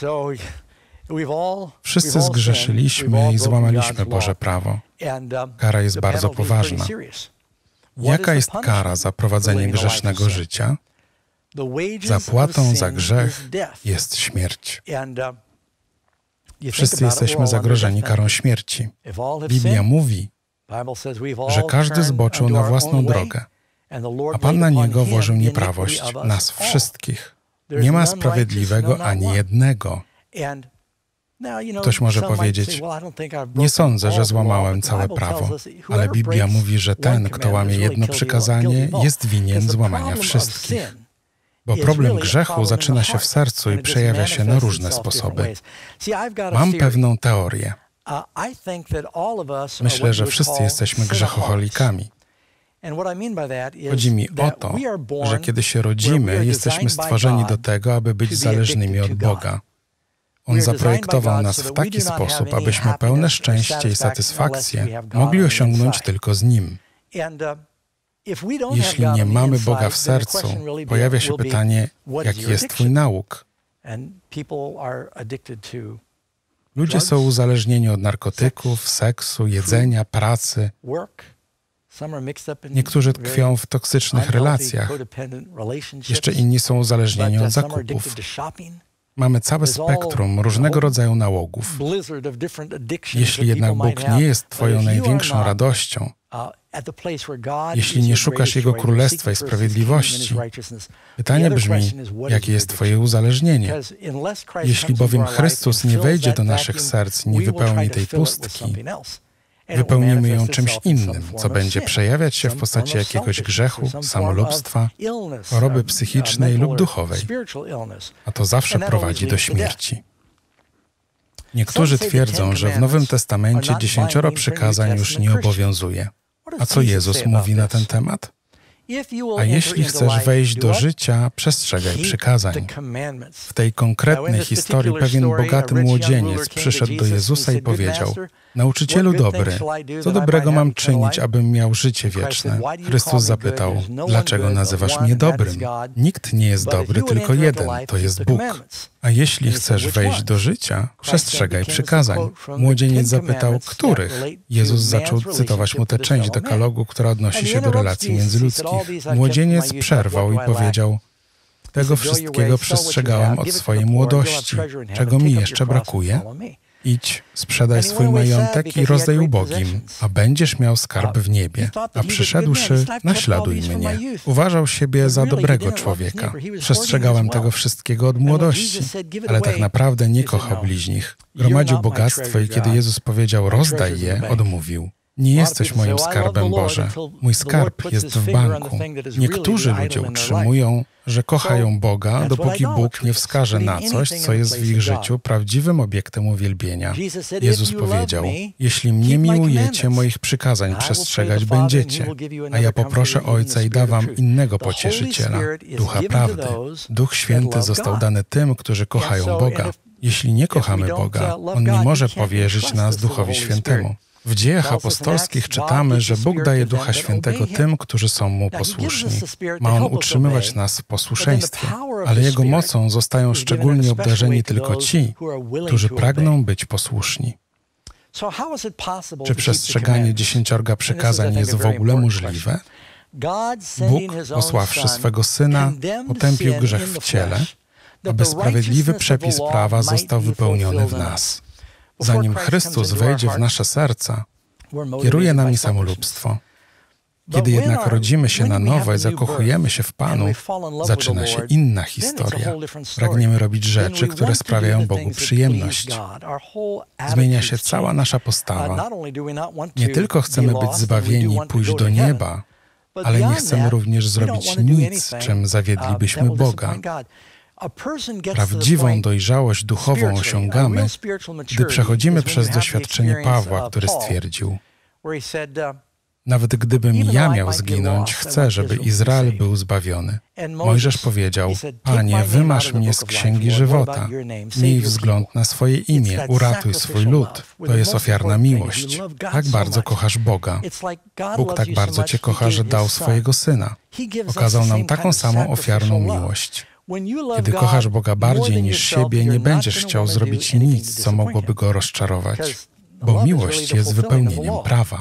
Wszyscy zgrzeszyliśmy i złamaliśmy Boże prawo. Kara jest bardzo poważna. Jaka jest kara za prowadzenie grzesznego życia? Zapłatą za grzech jest śmierć. Wszyscy jesteśmy zagrożeni karą śmierci. Biblia mówi, że każdy zboczył na własną drogę, a Pan na niego włożył nieprawość nas wszystkich. Nie ma sprawiedliwego ani jednego. Ktoś może powiedzieć, nie sądzę, że złamałem całe prawo, ale Biblia mówi, że ten, kto łamie jedno przykazanie, jest winien złamania wszystkich. Bo problem grzechu zaczyna się w sercu i przejawia się na różne sposoby. Mam pewną teorię. Myślę, że wszyscy jesteśmy grzechoholikami. Chodzi mi o to, że kiedy się rodzimy, jesteśmy stworzeni do tego, aby być zależnymi od Boga. On zaprojektował nas w taki sposób, abyśmy pełne szczęście i satysfakcję mogli osiągnąć tylko z Nim. Jeśli nie mamy Boga w sercu, pojawia się pytanie, jaki jest Twój nauk? Ludzie są uzależnieni od narkotyków, seksu, jedzenia, pracy. Niektórzy tkwią w toksycznych relacjach. Jeszcze inni są uzależnieni od zakupów. Mamy całe spektrum różnego rodzaju nałogów. Jeśli jednak Bóg nie jest Twoją największą radością, jeśli nie szukasz Jego Królestwa i sprawiedliwości, pytanie brzmi, jakie jest Twoje uzależnienie? Jeśli bowiem Chrystus nie wejdzie do naszych serc, nie wypełni tej pustki, wypełnimy ją czymś innym, co będzie przejawiać się w postaci jakiegoś grzechu, samolubstwa, choroby psychicznej lub duchowej, a to zawsze prowadzi do śmierci. Niektórzy twierdzą, że w Nowym Testamencie 10 przykazań już nie obowiązuje. A co Jezus mówi na ten temat? A jeśli chcesz wejść do życia, przestrzegaj przykazań. W tej konkretnej historii pewien bogaty młodzieniec przyszedł do Jezusa i powiedział, Nauczycielu dobry, co dobrego mam czynić, abym miał życie wieczne? Chrystus zapytał, dlaczego nazywasz mnie dobrym? Nikt nie jest dobry, tylko jeden, to jest Bóg. A jeśli chcesz wejść do życia, przestrzegaj przykazań. Młodzieniec zapytał, których? Jezus zaczął cytować mu tę część dekalogu, która odnosi się do relacji międzyludzkich. Młodzieniec przerwał i powiedział, tego wszystkiego przestrzegałem od swojej młodości. Czego mi jeszcze brakuje? Idź, sprzedaj swój majątek i rozdaj ubogim, a będziesz miał skarb w niebie. A przyszedłszy, naśladuj mnie. Uważał siebie za dobrego człowieka. Przestrzegałem tego wszystkiego od młodości, ale tak naprawdę nie kochał bliźnich. Gromadził bogactwo i kiedy Jezus powiedział, rozdaj je, odmówił. Nie jesteś moim skarbem, Boże. Mój skarb jest w banku. Niektórzy ludzie utrzymują, że kochają Boga, dopóki Bóg nie wskaże na coś, co jest w ich życiu prawdziwym obiektem uwielbienia. Jezus powiedział, jeśli mnie miłujecie, moich przykazań przestrzegać będziecie, a ja poproszę Ojca i da wam innego pocieszyciela, Ducha Prawdy. Duch Święty został dany tym, którzy kochają Boga. Jeśli nie kochamy Boga, On nie może powierzyć nas Duchowi Świętemu. W Dziejach Apostolskich czytamy, że Bóg daje Ducha Świętego tym, którzy są Mu posłuszni. Ma On utrzymywać nas w posłuszeństwie, ale Jego mocą zostają szczególnie obdarzeni tylko ci, którzy pragną być posłuszni. Czy przestrzeganie 10 przykazań jest w ogóle możliwe? Bóg, posławszy swego Syna, potępił grzech w ciele, aby sprawiedliwy przepis prawa został wypełniony w nas. Zanim Chrystus wejdzie w nasze serca, kieruje nami samolubstwo. Kiedy jednak rodzimy się na nowo i zakochujemy się w Panu, zaczyna się inna historia. Pragniemy robić rzeczy, które sprawiają Bogu przyjemność. Zmienia się cała nasza postawa. Nie tylko chcemy być zbawieni i pójść do nieba, ale nie chcemy również zrobić nic, czym zawiedlibyśmy Boga. Prawdziwą dojrzałość duchową osiągamy, gdy przechodzimy przez doświadczenie Pawła, który stwierdził: nawet gdybym ja miał zginąć, chcę, żeby Izrael był zbawiony. Mojżesz powiedział: Panie, wymaż mnie z księgi żywota. Miej wzgląd na swoje imię, uratuj swój lud. To jest ofiarna miłość. Tak bardzo kochasz Boga. Bóg tak bardzo Cię kocha, że dał swojego Syna. Okazał nam taką samą ofiarną miłość. Kiedy kochasz Boga bardziej niż siebie, nie będziesz chciał zrobić nic, co mogłoby Go rozczarować, bo miłość jest wypełnieniem prawa.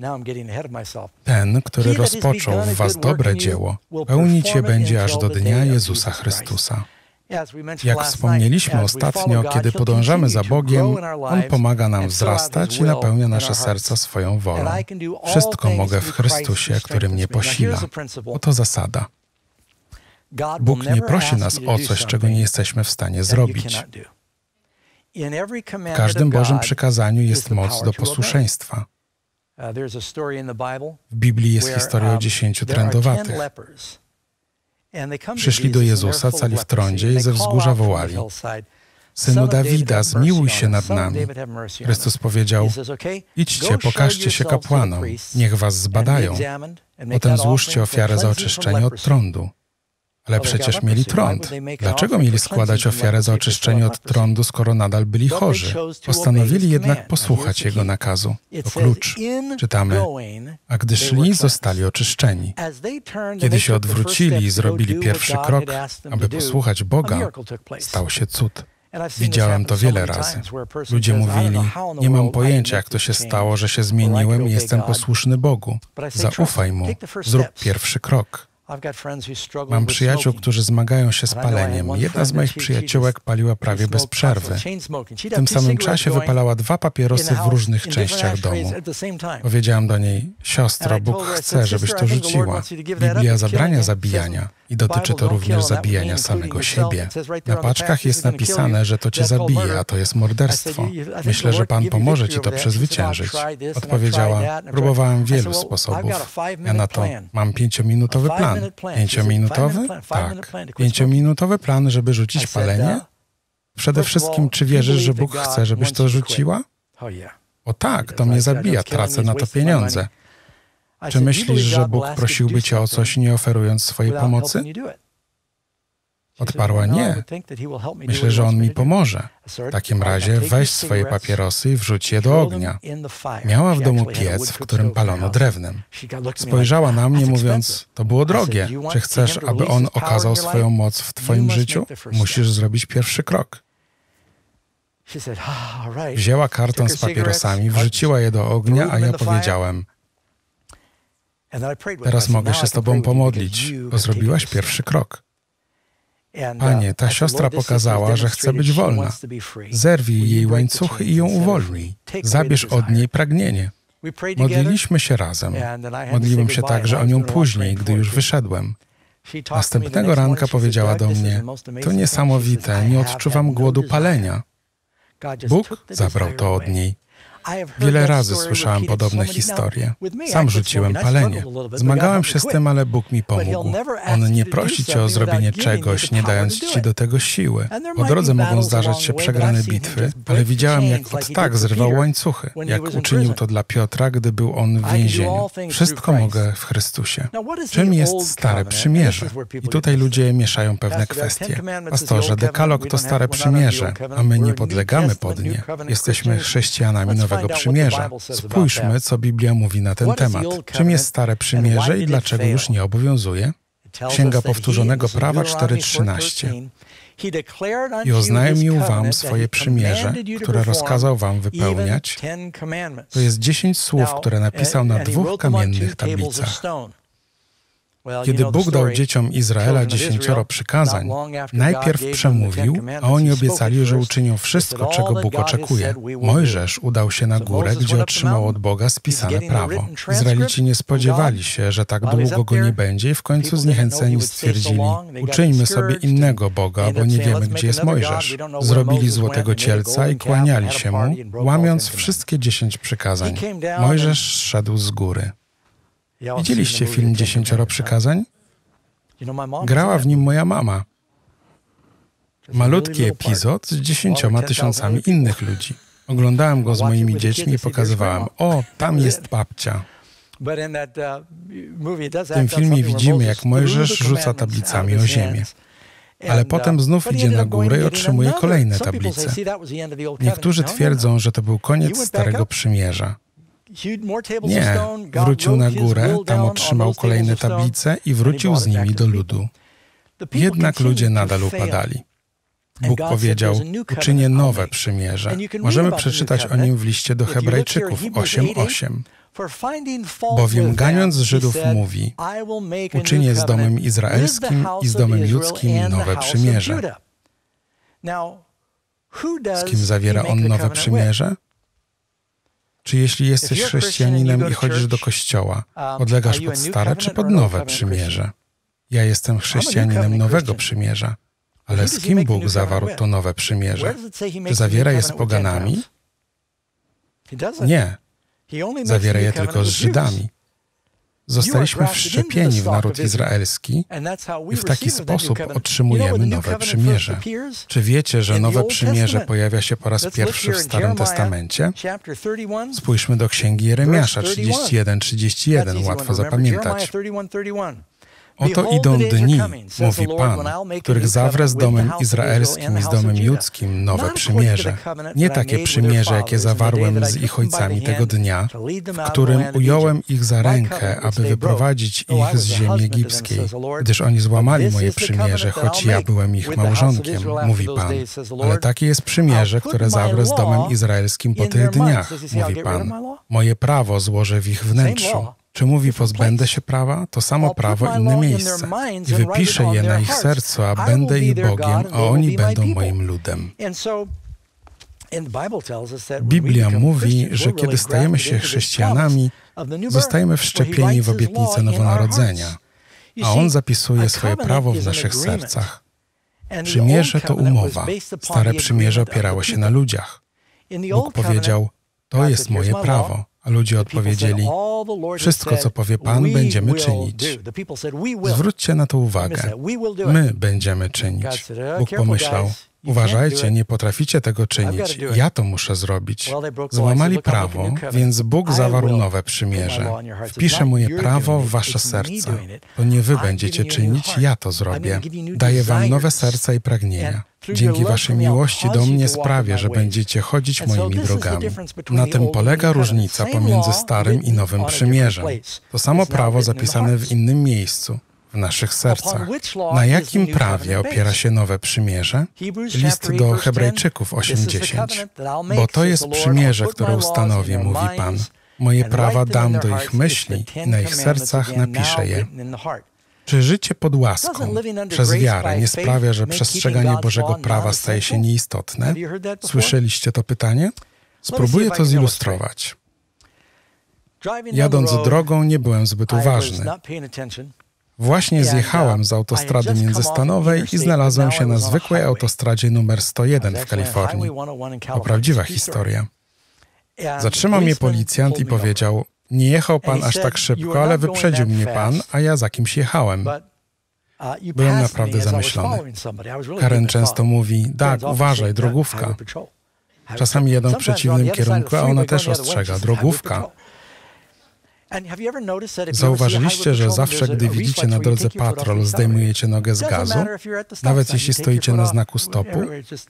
Ten, który rozpoczął w was dobre dzieło, pełnić je będzie aż do dnia Jezusa Chrystusa. Jak wspomnieliśmy ostatnio, kiedy podążamy za Bogiem, On pomaga nam wzrastać i napełnia nasze serca swoją wolą. Wszystko mogę w Chrystusie, który mnie posila. Oto zasada. Bóg nie prosi nas o coś, czego nie jesteśmy w stanie zrobić. W każdym Bożym przykazaniu jest moc do posłuszeństwa. W Biblii jest historia o 10 trędowatych. Przyszli do Jezusa cali w trądzie i ze wzgórza wołali: Synu Dawida, zmiłuj się nad nami. Chrystus powiedział: idźcie, pokażcie się kapłanom, niech was zbadają. Potem złóżcie ofiarę za oczyszczenie od trądu. Ale przecież mieli trąd. Dlaczego mieli składać ofiarę za oczyszczenie od trądu, skoro nadal byli chorzy? Postanowili jednak posłuchać Jego nakazu. To klucz. Czytamy: a gdy szli, zostali oczyszczeni. Kiedy się odwrócili i zrobili pierwszy krok, aby posłuchać Boga, stał się cud. Widziałem to wiele razy. Ludzie mówili: nie mam pojęcia, jak to się stało, że się zmieniłem i jestem posłuszny Bogu. Zaufaj Mu. Zrób pierwszy krok. Mam przyjaciół, którzy zmagają się z paleniem. Jedna z moich przyjaciółek paliła prawie bez przerwy. W tym samym czasie wypalała 2 papierosy w różnych częściach domu. Powiedziałam do niej: siostro, Bóg chce, żebyś to rzuciła. Biblia zabrania zabijania i dotyczy to również zabijania samego siebie. Na paczkach jest napisane, że to cię zabije, a to jest morderstwo. Myślę, że Pan pomoże ci to przezwyciężyć. Odpowiedziała: próbowałem wielu sposobów. Ja na to: mam 5-minutowy plan. 5-minutowy? Tak. 5-minutowy plan, żeby rzucić palenie? Przede wszystkim, czy wierzysz, że Bóg chce, żebyś to rzuciła? O tak, to mnie zabija, tracę na to pieniądze. Czy myślisz, że Bóg prosiłby cię o coś, nie oferując swojej pomocy? Odparła: nie. Myślę, że On mi pomoże. W takim razie weź swoje papierosy i wrzuć je do ognia. Miała w domu piec, w którym palono drewnem. Spojrzała na mnie, mówiąc: to było drogie. Czy chcesz, aby On okazał swoją moc w twoim życiu? Musisz zrobić pierwszy krok. Wzięła karton z papierosami, wrzuciła je do ognia, a ja powiedziałem: teraz mogę się z tobą pomodlić, bo zrobiłaś pierwszy krok. Panie, ta siostra pokazała, że chce być wolna. Zerwij jej łańcuchy i ją uwolnij. Zabierz od niej pragnienie. Modliliśmy się razem. Modliłem się także o nią później, gdy już wyszedłem. Następnego ranka powiedziała do mnie: to niesamowite, nie odczuwam głodu palenia. Bóg zabrał to od niej. Wiele razy słyszałem podobne historie. Sam rzuciłem palenie. Zmagałem się z tym, ale Bóg mi pomógł. On nie prosi cię o zrobienie czegoś, nie dając ci do tego siły. Po drodze mogą zdarzać się przegrane bitwy, ale widziałem, jak od tak zrywał łańcuchy, jak uczynił to dla Piotra, gdy był on w więzieniu. Wszystko mogę w Chrystusie. Czym jest Stare Przymierze? I tutaj ludzie mieszają pewne kwestie. Pastorze, dekalog to Stare Przymierze, a my nie podlegamy pod nie. Jesteśmy chrześcijanami Nowego Przymierza. Spójrzmy, co Biblia mówi na ten temat. Czym jest Stare Przymierze i dlaczego już nie obowiązuje? Księga Powtórzonego Prawa 4:13. I oznajmił wam swoje przymierze, które rozkazał wam wypełniać. To jest 10 słów, które napisał na 2 kamiennych tablicach. Kiedy Bóg dał dzieciom Izraela 10 przykazań, najpierw przemówił, a oni obiecali, że uczynią wszystko, czego Bóg oczekuje. Mojżesz udał się na górę, gdzie otrzymał od Boga spisane prawo. Izraelici nie spodziewali się, że tak długo go nie będzie i w końcu zniechęceni stwierdzili: uczyńmy sobie innego Boga, bo nie wiemy, gdzie jest Mojżesz. Zrobili złotego cielca i kłaniali się mu, łamiąc wszystkie 10 przykazań. Mojżesz szedł z góry. Widzieliście film 10 przykazań? Grała w nim moja mama. Malutki epizod z 10 tysiącami innych ludzi. Oglądałem go z moimi dziećmi i pokazywałem: o, tam jest babcia. W tym filmie widzimy, jak Mojżesz rzuca tablicami o ziemię. Ale potem znów idzie na górę i otrzymuje kolejne tablice. Niektórzy twierdzą, że to był koniec Starego Przymierza. Nie, wrócił na górę, tam otrzymał kolejne tablice i wrócił z nimi do ludu. Jednak ludzie nadal upadali. Bóg powiedział: uczynię nowe przymierze. Możemy przeczytać o nim w liście do Hebrajczyków 8:8. Bowiem ganiąc Żydów mówi: uczynię z domem izraelskim i z domem judzkim nowe przymierze. Z kim zawiera on nowe przymierze? Czy jeśli jesteś chrześcijaninem i chodzisz do kościoła, podlegasz pod stare czy pod nowe przymierze? Ja jestem chrześcijaninem nowego przymierza. Ale z kim Bóg zawarł to nowe przymierze? Czy zawiera je z poganami? Nie. Zawiera je tylko z Żydami. Zostaliśmy wszczepieni w naród izraelski i w taki sposób otrzymujemy nowe przymierze. Czy wiecie, że nowe przymierze pojawia się po raz pierwszy w Starym Testamencie? Spójrzmy do Księgi Jeremiasza 31:31, łatwo zapamiętać. Oto idą dni, mówi Pan, których zawrę z domem izraelskim i z domem judzkim nowe przymierze. Nie takie przymierze, jakie zawarłem z ich ojcami tego dnia, w którym ująłem ich za rękę, aby wyprowadzić ich z ziemi egipskiej, gdyż oni złamali moje przymierze, choć ja byłem ich małżonkiem, mówi Pan. Ale takie jest przymierze, które zawrę z domem izraelskim po tych dniach, mówi Pan. Moje prawo złożę w ich wnętrzu. Czy mówi: pozbędę się prawa? To samo prawo, inne miejsce. I wypiszę je na ich sercu, a będę ich Bogiem, a oni będą moim ludem. Biblia mówi, że kiedy stajemy się chrześcijanami, zostajemy wszczepieni w obietnicę nowonarodzenia, a On zapisuje swoje prawo w naszych sercach. Przymierze to umowa. Stare przymierze opierało się na ludziach. Bóg powiedział: to jest moje prawo. A ludzie odpowiedzieli: wszystko, co powie Pan, będziemy czynić. Zwróćcie na to uwagę. My będziemy czynić. Bóg pomyślał: uważajcie, nie potraficie tego czynić. Ja to muszę zrobić. Złamali prawo, więc Bóg zawarł nowe przymierze. Wpiszę moje prawo w wasze serca. To nie wy będziecie czynić, ja to zrobię. Daję wam nowe serca i pragnienia. Dzięki waszej miłości do mnie sprawię, że będziecie chodzić moimi drogami. Na tym polega różnica pomiędzy Starym i Nowym Przymierzem. To samo prawo zapisane w innym miejscu, w naszych sercach. Na jakim prawie opiera się Nowe Przymierze? List do Hebrajczyków 8:10. Bo to jest przymierze, które ustanowię, mówi Pan. Moje prawa dam do ich myśli i na ich sercach napiszę je. Czy życie pod łaską, przez wiarę, nie sprawia, że przestrzeganie Bożego prawa staje się nieistotne? Słyszeliście to pytanie? Spróbuję to zilustrować. Jadąc drogą, nie byłem zbyt uważny. Właśnie zjechałem z autostrady międzystanowej i znalazłem się na zwykłej autostradzie numer 101 w Kalifornii. To prawdziwa historia. Zatrzymał mnie policjant i powiedział: nie jechał pan aż tak szybko, ale wyprzedził mnie pan, a ja za kimś jechałem. Byłem naprawdę zamyślony. Karen często mówi: Doug, uważaj, drogówka. Czasami jadą w przeciwnym kierunku, a ona też ostrzega: drogówka. Zauważyliście, że zawsze, gdy widzicie na drodze patrol, zdejmujecie nogę z gazu? Nawet jeśli stoicie na znaku stopu?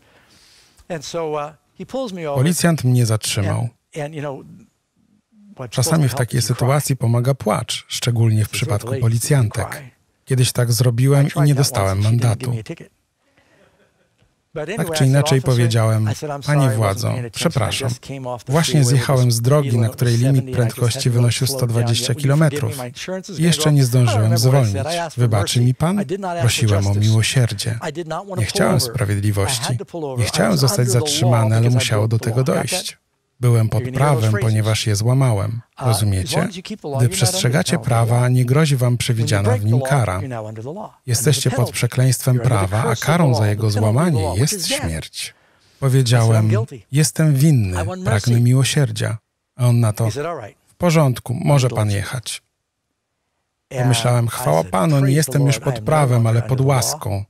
Policjant mnie zatrzymał. Czasami w takiej sytuacji pomaga płacz, szczególnie w przypadku policjantek. Kiedyś tak zrobiłem i nie dostałem mandatu. Tak czy inaczej powiedziałem, Panie władzo, przepraszam, właśnie zjechałem z drogi, na której limit prędkości wynosił 120 km. I jeszcze nie zdążyłem zwolnić. Wybaczy mi Pan? Prosiłem o miłosierdzie. Nie chciałem sprawiedliwości. Nie chciałem zostać zatrzymany, ale musiało do tego dojść. Byłem pod prawem, ponieważ je złamałem. Rozumiecie? Gdy przestrzegacie prawa, nie grozi wam przewidziana w nim kara. Jesteście pod przekleństwem prawa, a karą za jego złamanie jest śmierć. Powiedziałem, jestem winny, pragnę miłosierdzia. A on na to, w porządku, może pan jechać. Pomyślałem, chwała Panu, nie jestem już pod prawem, ale pod łaską.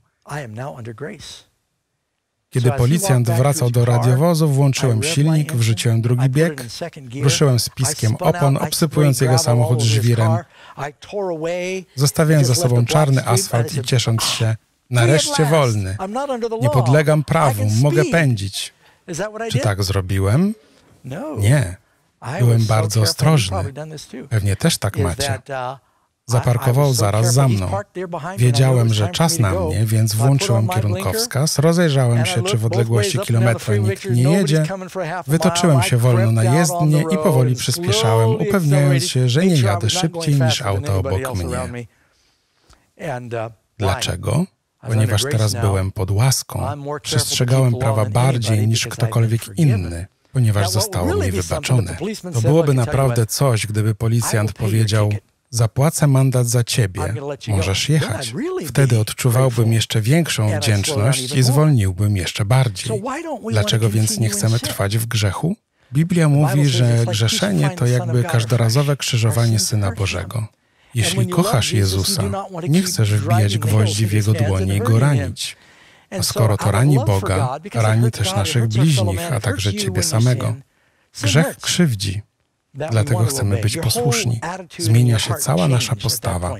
Kiedy policjant wracał do radiowozu, włączyłem silnik, wrzuciłem drugi bieg, ruszyłem z piskiem opon, obsypując jego samochód żwirem, zostawiając za sobą czarny asfalt i ciesząc się, nareszcie wolny. Nie podlegam prawu, mogę pędzić. Czy tak zrobiłem? Nie. Byłem bardzo ostrożny. Pewnie też tak macie. Zaparkował zaraz za mną. Wiedziałem, że czas na mnie, więc włączyłem kierunkowskaz, rozejrzałem się, czy w odległości kilometra nikt nie jedzie, wytoczyłem się wolno na jezdnię i powoli przyspieszałem, upewniając się, że nie jadę szybciej niż auto obok mnie. Dlaczego? Ponieważ teraz byłem pod łaską. Przestrzegałem prawa bardziej niż ktokolwiek inny, ponieważ zostało mi wybaczone. To byłoby naprawdę coś, gdyby policjant powiedział: zapłacę mandat za ciebie, możesz jechać. Wtedy odczuwałbym jeszcze większą wdzięczność i zwolniłbym jeszcze bardziej. Dlaczego więc nie chcemy trwać w grzechu? Biblia mówi, że grzeszenie to jakby każdorazowe krzyżowanie Syna Bożego. Jeśli kochasz Jezusa, nie chcesz wbijać gwoździ w Jego dłonie i Go ranić. A skoro to rani Boga, rani też naszych bliźnich, a także Ciebie samego. Grzech krzywdzi. Dlatego chcemy być posłuszni. Zmienia się cała nasza postawa.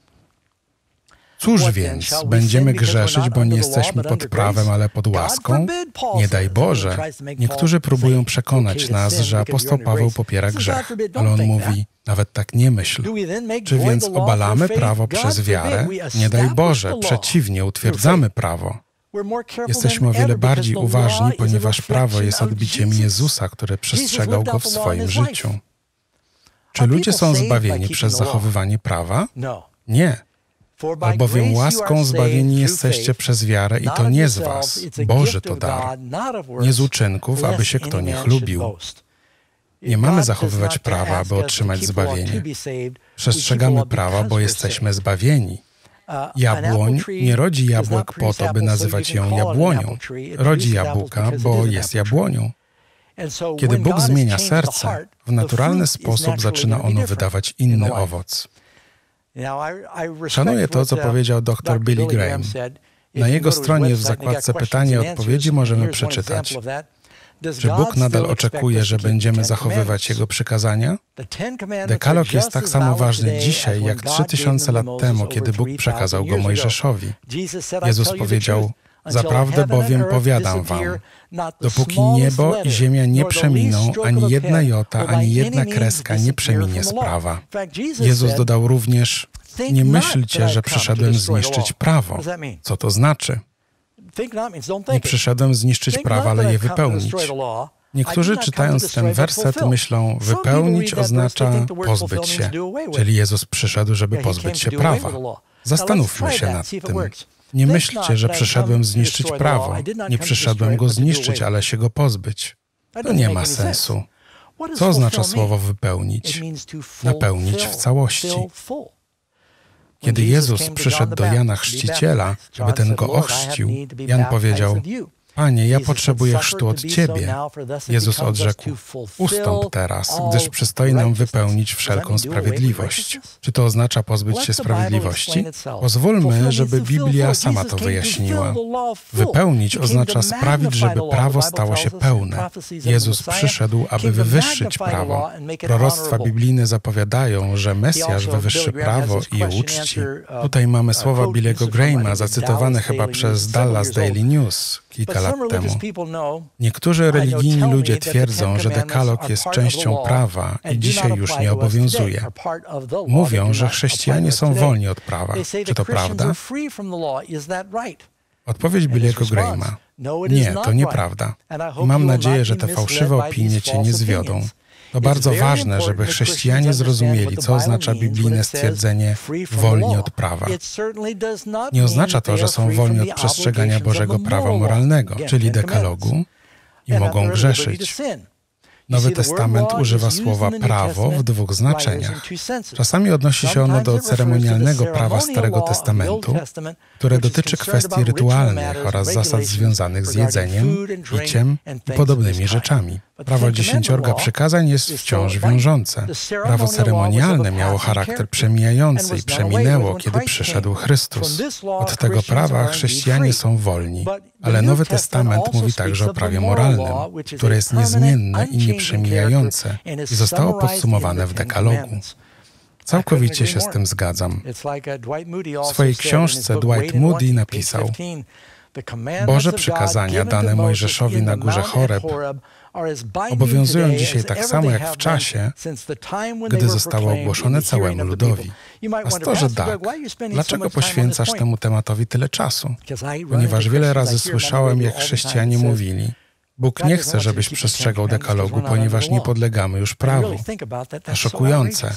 Cóż więc, będziemy grzeszyć, bo nie jesteśmy pod prawem, ale pod łaską? Nie daj Boże. Niektórzy próbują przekonać nas, że apostoł Paweł popiera grzech, ale on mówi, nawet tak nie myśl. Czy więc obalamy prawo przez wiarę? Nie daj Boże, przeciwnie, utwierdzamy prawo. Jesteśmy o wiele bardziej uważni, ponieważ prawo jest odbiciem Jezusa, który przestrzegał go w swoim życiu. Czy ludzie są zbawieni przez zachowywanie prawa? Nie. Albowiem łaską zbawieni jesteście przez wiarę i to nie z was. Boży to dar. Nie z uczynków, aby się kto nie chlubił. Nie mamy zachowywać prawa, aby otrzymać zbawienie. Przestrzegamy prawa, bo jesteśmy zbawieni. Jabłoń nie rodzi jabłek po to, by nazywać ją jabłonią. Rodzi jabłka, bo jest jabłonią. Kiedy Bóg zmienia serce, w naturalny sposób zaczyna ono wydawać inny owoc. Szanuję to, co powiedział dr Billy Graham. Na jego stronie w zakładce pytania i odpowiedzi możemy przeczytać: czy Bóg nadal oczekuje, że będziemy zachowywać Jego przykazania? Dekalog jest tak samo ważny dzisiaj, jak 3000 lat temu, kiedy Bóg przekazał go Mojżeszowi. Jezus powiedział: zaprawdę bowiem powiadam wam, dopóki niebo i ziemia nie przeminą, ani jedna jota, ani jedna kreska nie przeminie z prawa. Jezus dodał również: nie myślcie, że przyszedłem zniszczyć prawo. Co to znaczy? Nie przyszedłem zniszczyć prawa, ale je wypełnić. Niektórzy, czytając ten werset, myślą, wypełnić oznacza pozbyć się, czyli Jezus przyszedł, żeby pozbyć się prawa. Zastanówmy się nad tym. Nie myślcie, że przyszedłem zniszczyć prawo. Nie przyszedłem go zniszczyć, ale się go pozbyć. To nie ma sensu. Co oznacza słowo wypełnić? Napełnić w całości. Kiedy Jezus przyszedł do Jana Chrzciciela, aby ten go ochrzcił, Jan powiedział: Panie, ja potrzebuję chrztu od Ciebie. Jezus odrzekł: ustąp teraz, gdyż przystoi nam wypełnić wszelką sprawiedliwość. Czy to oznacza pozbyć się sprawiedliwości? Pozwólmy, żeby Biblia sama to wyjaśniła. Wypełnić oznacza sprawić, żeby prawo stało się pełne. Jezus przyszedł, aby wywyższyć prawo. Proroctwa biblijne zapowiadają, że Mesjasz wywyższy prawo i je uczci. Tutaj mamy słowa Billy'ego Grahama, zacytowane chyba przez Dallas Daily News kilka lat temu. Niektórzy religijni ludzie twierdzą, że dekalog jest częścią prawa i dzisiaj już nie obowiązuje. Mówią, że chrześcijanie są wolni od prawa. Czy to prawda? Odpowiedź Billiego Grahama: nie, to nieprawda. I mam nadzieję, że te fałszywe opinie cię nie zwiodą. To bardzo ważne, żeby chrześcijanie zrozumieli, co oznacza biblijne stwierdzenie wolni od prawa. Nie oznacza to, że są wolni od przestrzegania Bożego prawa moralnego, czyli dekalogu, i mogą grzeszyć. Nowy Testament używa słowa prawo w dwóch znaczeniach. Czasami odnosi się ono do ceremonialnego prawa Starego Testamentu, które dotyczy kwestii rytualnych oraz zasad związanych z jedzeniem, piciem i podobnymi rzeczami. Prawo 10 przykazań jest wciąż wiążące. Prawo ceremonialne miało charakter przemijający i przeminęło, kiedy przyszedł Chrystus. Od tego prawa chrześcijanie są wolni, ale Nowy Testament mówi także o prawie moralnym, które jest niezmienne i nieprzemijające i zostało podsumowane w dekalogu. Całkowicie się z tym zgadzam. W swojej książce Dwight Moody napisał: Boże przykazania dane Mojżeszowi na górze Choreb obowiązują dzisiaj tak samo jak w czasie, gdy zostały ogłoszone całemu ludowi. Pastorze Doug, dlaczego poświęcasz temu tematowi tyle czasu? Ponieważ wiele razy słyszałem, jak chrześcijanie mówili: Bóg nie chce, żebyś przestrzegał dekalogu, ponieważ nie podlegamy już prawu. To szokujące.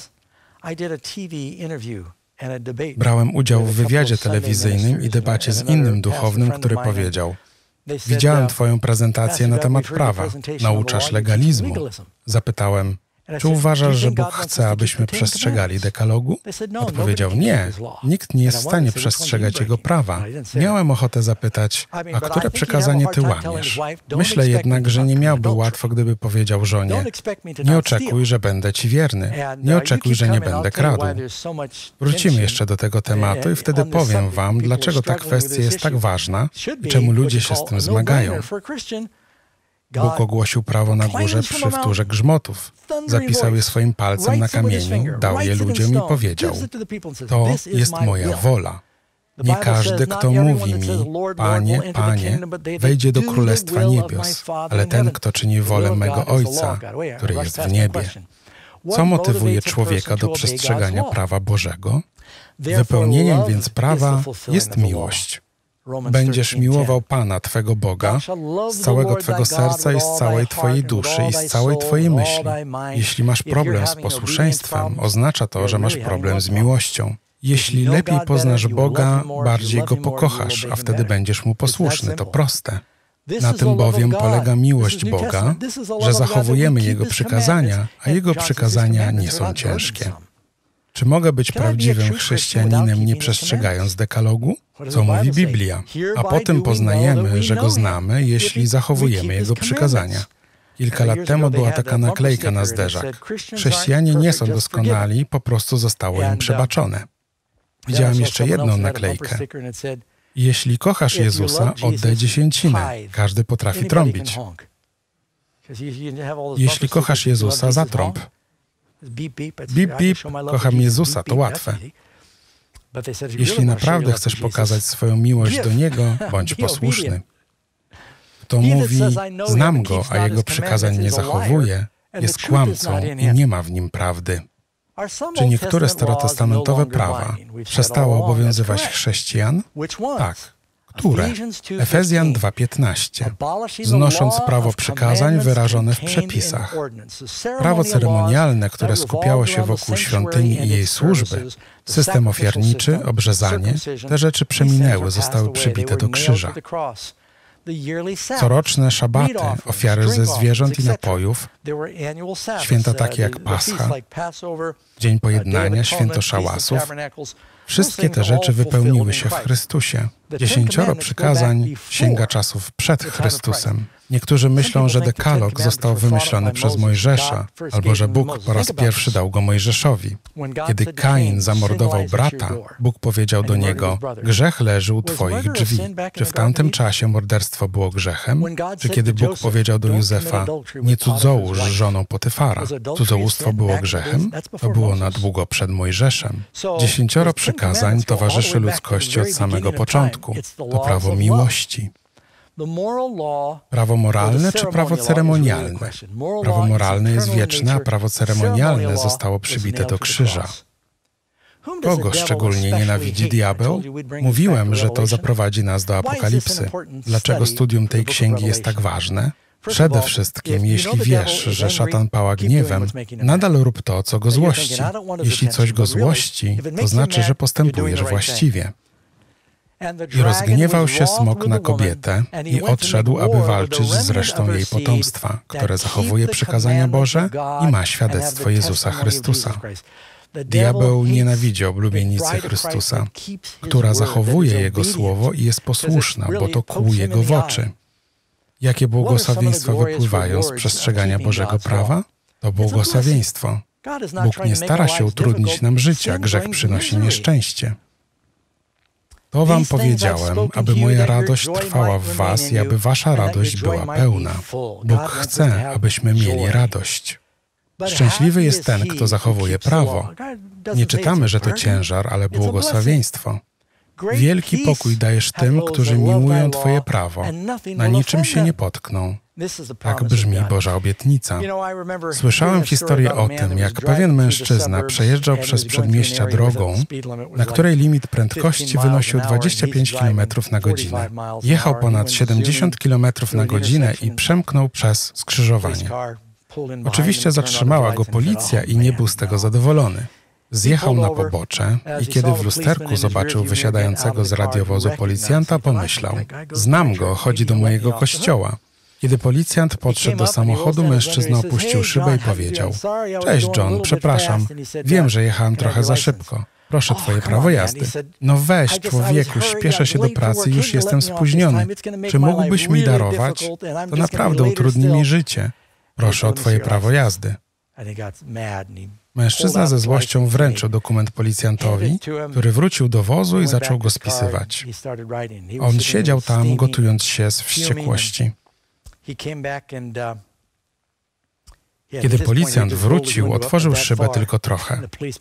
Brałem udział w wywiadzie telewizyjnym i debacie z innym duchownym, który powiedział: Widziałem Twoją prezentację na temat prawa. Nauczasz legalizmu. Zapytałem: Czy uważasz, że Bóg chce, abyśmy przestrzegali dekalogu? Odpowiedział: Nie, nikt nie jest w stanie przestrzegać Jego prawa. Miałem ochotę zapytać: A które przykazanie Ty łamiesz? Myślę jednak, że nie miałby łatwo, gdyby powiedział żonie: Nie oczekuj, że będę Ci wierny. Nie oczekuj, że nie będę kradł. Wrócimy jeszcze do tego tematu i wtedy powiem Wam, dlaczego ta kwestia jest tak ważna i czemu ludzie się z tym zmagają. Bóg ogłosił prawo na górze przy wtórze grzmotów. Zapisał je swoim palcem na kamieniu, dał je ludziom i powiedział: To jest moja wola. Nie każdy, kto mówi mi: Panie, Panie, wejdzie do Królestwa Niebios, ale ten, kto czyni wolę mego Ojca, który jest w niebie. Co motywuje człowieka do przestrzegania prawa Bożego? Wypełnieniem więc prawa jest miłość. Będziesz miłował Pana, Twego Boga, z całego Twego serca i z całej Twojej duszy i z całej Twojej myśli. Jeśli masz problem z posłuszeństwem, oznacza to, że masz problem z miłością. Jeśli lepiej poznasz Boga, bardziej Go pokochasz, a wtedy będziesz Mu posłuszny. To proste. Na tym bowiem polega miłość Boga, że zachowujemy Jego przykazania, a Jego przykazania nie są ciężkie. Czy mogę być prawdziwym chrześcijaninem, nie przestrzegając dekalogu? Co mówi Biblia? A potem poznajemy, że Go znamy, jeśli zachowujemy Jego przykazania. Kilka lat temu była taka naklejka na zderzak: Chrześcijanie nie są doskonali, po prostu zostało im przebaczone. Widziałem jeszcze jedną naklejkę: Jeśli kochasz Jezusa, oddaj dziesięcinę. Każdy potrafi trąbić. Jeśli kochasz Jezusa, zatrąb. Bip, bip, kocham Jezusa, to łatwe. Jeśli naprawdę chcesz pokazać swoją miłość do Niego, bądź posłuszny. Kto mówi: znam Go, a Jego przykazań nie zachowuje, jest kłamcą i nie ma w nim prawdy. Czy niektóre starotestamentowe prawa przestało obowiązywać chrześcijan? Tak. Które? Efezjan 2:15. Znosząc prawo przykazań wyrażone w przepisach. Prawo ceremonialne, które skupiało się wokół świątyni i jej służby, system ofiarniczy, obrzezanie, te rzeczy przeminęły, zostały przybite do krzyża. Coroczne szabaty, ofiary ze zwierząt i napojów, święta takie jak Pascha, Dzień Pojednania, Święto Szałasów, wszystkie te rzeczy wypełniły się w Chrystusie. 10 przykazań sięga czasów przed Chrystusem. Niektórzy myślą, że dekalog został wymyślony przez Mojżesza, albo że Bóg po raz pierwszy dał go Mojżeszowi. Kiedy Kain zamordował brata, Bóg powiedział do niego: grzech leży u twoich drzwi. Czy w tamtym czasie morderstwo było grzechem? Czy kiedy Bóg powiedział do Józefa: nie cudzołóż z żoną Potyfara, cudzołóstwo było grzechem? To było na długo przed Mojżeszem. 10 przykazań towarzyszy ludzkości od samego początku. To prawo miłości. Prawo moralne czy prawo ceremonialne? Prawo moralne jest wieczne, a prawo ceremonialne zostało przybite do krzyża. Kogo szczególnie nienawidzi diabeł? Mówiłem, że to zaprowadzi nas do apokalipsy. Dlaczego studium tej księgi jest tak ważne? Przede wszystkim, jeśli wiesz, że szatan pała gniewem, nadal rób to, co go złości. Jeśli coś go złości, to znaczy, że postępujesz właściwie. I rozgniewał się smok na kobietę i odszedł, aby walczyć z resztą jej potomstwa, które zachowuje przykazania Boże i ma świadectwo Jezusa Chrystusa. Diabeł nienawidzi oblubienicy Chrystusa, która zachowuje Jego słowo i jest posłuszna, bo to kłuje go w oczy. Jakie błogosławieństwa wypływają z przestrzegania Bożego prawa? To błogosławieństwo. Bóg nie stara się utrudnić nam życia, grzech przynosi nieszczęście. To wam powiedziałem, aby moja radość trwała w was i aby wasza radość była pełna. Bóg chce, abyśmy mieli radość. Szczęśliwy jest ten, kto zachowuje prawo. Nie czytamy, że to ciężar, ale błogosławieństwo. Wielki pokój dajesz tym, którzy miłują Twoje prawo. Na niczym się nie potkną. Tak brzmi Boża obietnica. Słyszałem historię o tym, jak pewien mężczyzna przejeżdżał przez przedmieścia drogą, na której limit prędkości wynosił 25 km na godzinę. Jechał ponad 70 km na godzinę i przemknął przez skrzyżowanie. Oczywiście zatrzymała go policja i nie był z tego zadowolony. Zjechał na pobocze i kiedy w lusterku zobaczył wysiadającego z radiowozu policjanta, pomyślał: znam go, chodzi do mojego kościoła. Kiedy policjant podszedł do samochodu, mężczyzna opuścił szybę i powiedział: cześć John, przepraszam, wiem, że jechałem trochę za szybko. Proszę twoje prawo jazdy. No weź, człowieku, śpieszę się do pracy, już jestem spóźniony. Czy mógłbyś mi darować? To naprawdę utrudni mi życie. Proszę o twoje prawo jazdy. Mężczyzna ze złością wręczył dokument policjantowi, który wrócił do wozu i zaczął go spisywać. On siedział tam, gotując się z wściekłości. Kiedy policjant wrócił, otworzył szybę tylko trochę.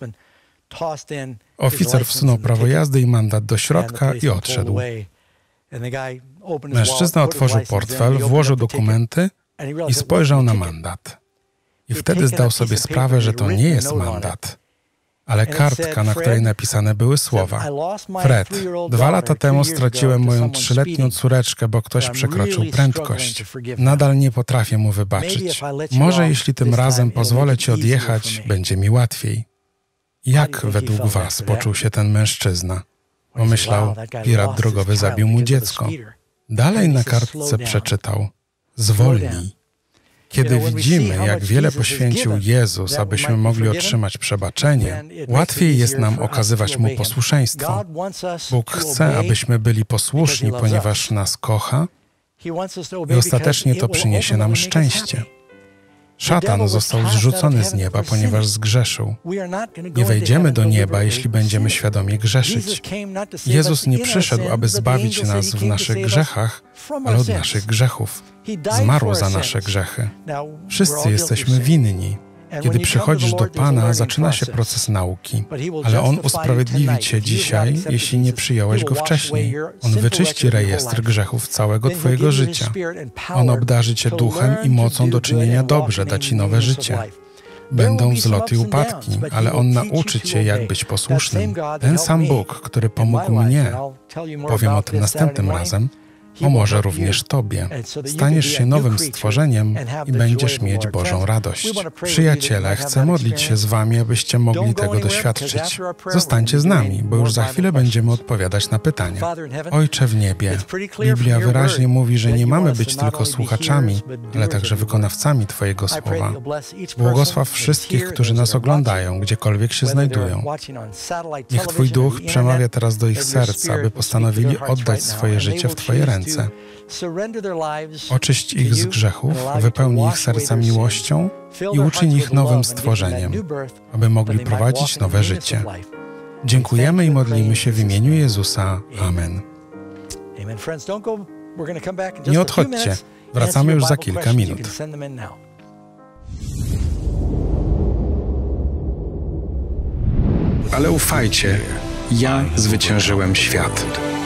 Oficer wsunął prawo jazdy i mandat do środka i odszedł. Mężczyzna otworzył portfel, włożył dokumenty i spojrzał na mandat. I wtedy zdał sobie sprawę, że to nie jest mandat, ale kartka, na której napisane były słowa: Fred, 2 lata temu straciłem moją 3-letnią córeczkę, bo ktoś przekroczył prędkość. Nadal nie potrafię mu wybaczyć. Może jeśli tym razem pozwolę ci odjechać, będzie mi łatwiej. Jak według was poczuł się ten mężczyzna? Pomyślał: pirat drogowy zabił mu dziecko. Dalej na kartce przeczytał: zwolnij. Kiedy widzimy, jak wiele poświęcił Jezus, abyśmy mogli otrzymać przebaczenie, łatwiej jest nam okazywać Mu posłuszeństwo. Bóg chce, abyśmy byli posłuszni, ponieważ nas kocha i ostatecznie to przyniesie nam szczęście. Szatan został zrzucony z nieba, ponieważ zgrzeszył. Nie wejdziemy do nieba, jeśli będziemy świadomie grzeszyć. Jezus nie przyszedł, aby zbawić nas w naszych grzechach, ale od naszych grzechów. Zmarł za nasze grzechy. Wszyscy jesteśmy winni. Kiedy przychodzisz do Pana, zaczyna się proces nauki, ale On usprawiedliwi cię dzisiaj, jeśli nie przyjąłeś Go wcześniej. On wyczyści rejestr grzechów całego twojego życia. On obdarzy cię duchem i mocą do czynienia dobrze, da ci nowe życie. Będą wzloty i upadki, ale On nauczy cię, jak być posłusznym. Ten sam Bóg, który pomógł mnie, powiem o tym następnym razem, pomoże również Tobie. Staniesz się nowym stworzeniem i będziesz mieć Bożą radość. Przyjaciele, chcę modlić się z Wami, abyście mogli tego doświadczyć. Zostańcie z nami, bo już za chwilę będziemy odpowiadać na pytania. Ojcze w niebie, Biblia wyraźnie mówi, że nie mamy być tylko słuchaczami, ale także wykonawcami Twojego słowa. Błogosław wszystkich, którzy nas oglądają, gdziekolwiek się znajdują. Niech Twój Duch przemawia teraz do ich serca, aby postanowili oddać swoje życie w Twoje ręce. Oczyść ich z grzechów, wypełnij ich serca miłością i uczyń ich nowym stworzeniem, aby mogli prowadzić nowe życie. Dziękujemy i modlimy się w imieniu Jezusa. Amen. Nie odchodźcie, wracamy już za kilka minut. Ale ufajcie, ja zwyciężyłem świat.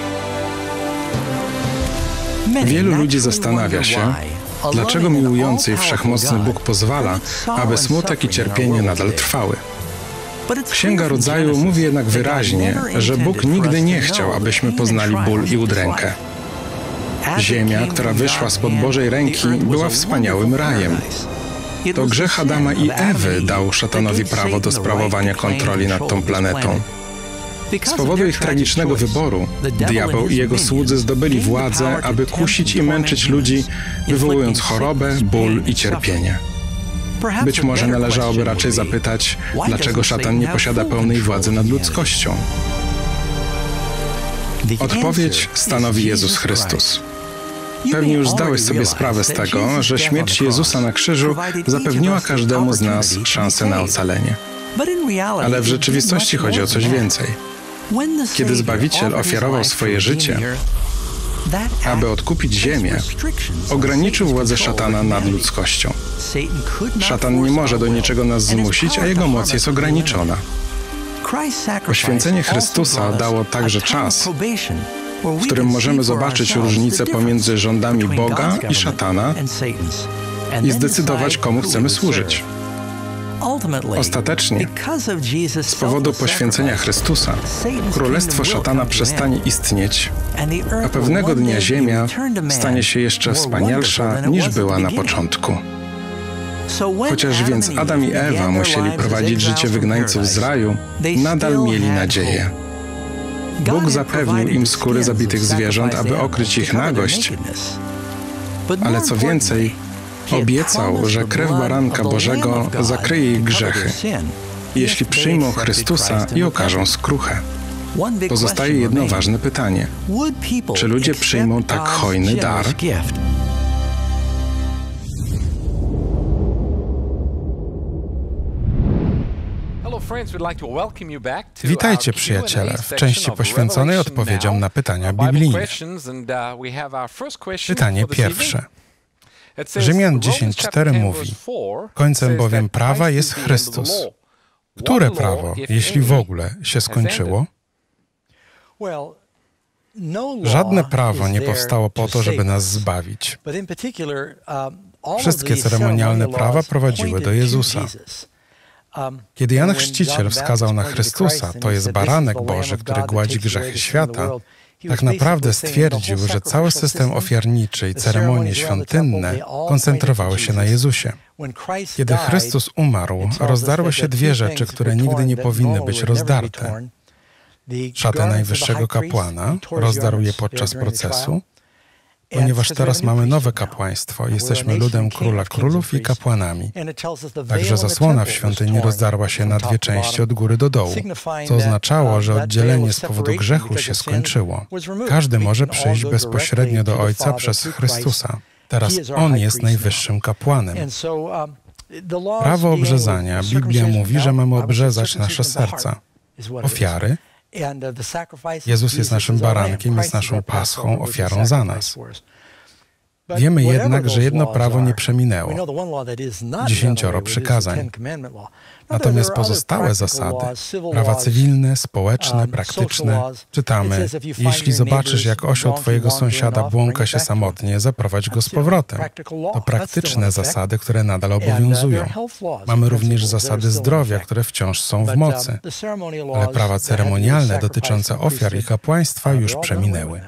Wielu ludzi zastanawia się, dlaczego miłujący i wszechmocny Bóg pozwala, aby smutek i cierpienie nadal trwały. Księga Rodzaju mówi jednak wyraźnie, że Bóg nigdy nie chciał, abyśmy poznali ból i udrękę. Ziemia, która wyszła spod Bożej ręki, była wspaniałym rajem. To grzech Adama i Ewy dał szatanowi prawo do sprawowania kontroli nad tą planetą. Z powodu ich tragicznego wyboru, diabeł i jego słudzy zdobyli władzę, aby kusić i męczyć ludzi, wywołując chorobę, ból i cierpienie. Być może należałoby raczej zapytać, dlaczego szatan nie posiada pełnej władzy nad ludzkością. Odpowiedź stanowi Jezus Chrystus. Pewnie już zdałeś sobie sprawę z tego, że śmierć Jezusa na krzyżu zapewniła każdemu z nas szansę na ocalenie. Ale w rzeczywistości chodzi o coś więcej. Kiedy Zbawiciel ofiarował swoje życie, aby odkupić ziemię, ograniczył władzę szatana nad ludzkością. Szatan nie może do niczego nas zmusić, a jego moc jest ograniczona. Poświęcenie Chrystusa dało także czas, w którym możemy zobaczyć różnicę pomiędzy rządami Boga i szatana i zdecydować, komu chcemy służyć. Ostatecznie, z powodu poświęcenia Chrystusa, królestwo szatana przestanie istnieć, a pewnego dnia ziemia stanie się jeszcze wspanialsza, niż była na początku. Chociaż więc Adam i Ewa musieli prowadzić życie wygnańców z raju, nadal mieli nadzieję. Bóg zapewnił im skóry zabitych zwierząt, aby okryć ich nagość, ale co więcej, obiecał, że krew baranka Bożego zakryje ich grzechy, jeśli przyjmą Chrystusa i okażą skruchę. Pozostaje jedno ważne pytanie. Czy ludzie przyjmą tak hojny dar? Witajcie, przyjaciele, w części poświęconej odpowiedziom na pytania biblijne. Pytanie pierwsze. Rzymian 10:4 mówi: końcem bowiem prawa jest Chrystus. Które prawo, jeśli w ogóle, się skończyło? Żadne prawo nie powstało po to, żeby nas zbawić. Wszystkie ceremonialne prawa prowadziły do Jezusa. Kiedy Jan Chrzciciel wskazał na Chrystusa, to jest baranek Boży, który gładzi grzechy świata, tak naprawdę stwierdził, że cały system ofiarniczy i ceremonie świątynne koncentrowały się na Jezusie. Kiedy Chrystus umarł, rozdarły się dwie rzeczy, które nigdy nie powinny być rozdarte. Szatę najwyższego kapłana rozdarł je podczas procesu, ponieważ teraz mamy nowe kapłaństwo, jesteśmy ludem Króla Królów i kapłanami. Także zasłona w świątyni rozdarła się na dwie części od góry do dołu, co oznaczało, że oddzielenie z powodu grzechu się skończyło. Każdy może przyjść bezpośrednio do Ojca przez Chrystusa. Teraz On jest najwyższym kapłanem. Prawo obrzezania, Biblia mówi, że mamy obrzezać nasze serca. Ofiary. Jezus jest naszym barankiem, jest naszą paschą, ofiarą za nas. Wiemy jednak, że jedno prawo nie przeminęło. 10 przykazań. Natomiast pozostałe zasady, prawa cywilne, społeczne, praktyczne, czytamy: jeśli zobaczysz, jak osioł twojego sąsiada błąka się samotnie, zaprowadź go z powrotem. To praktyczne zasady, które nadal obowiązują. Mamy również zasady zdrowia, które wciąż są w mocy. Ale prawa ceremonialne dotyczące ofiar i kapłaństwa już przeminęły.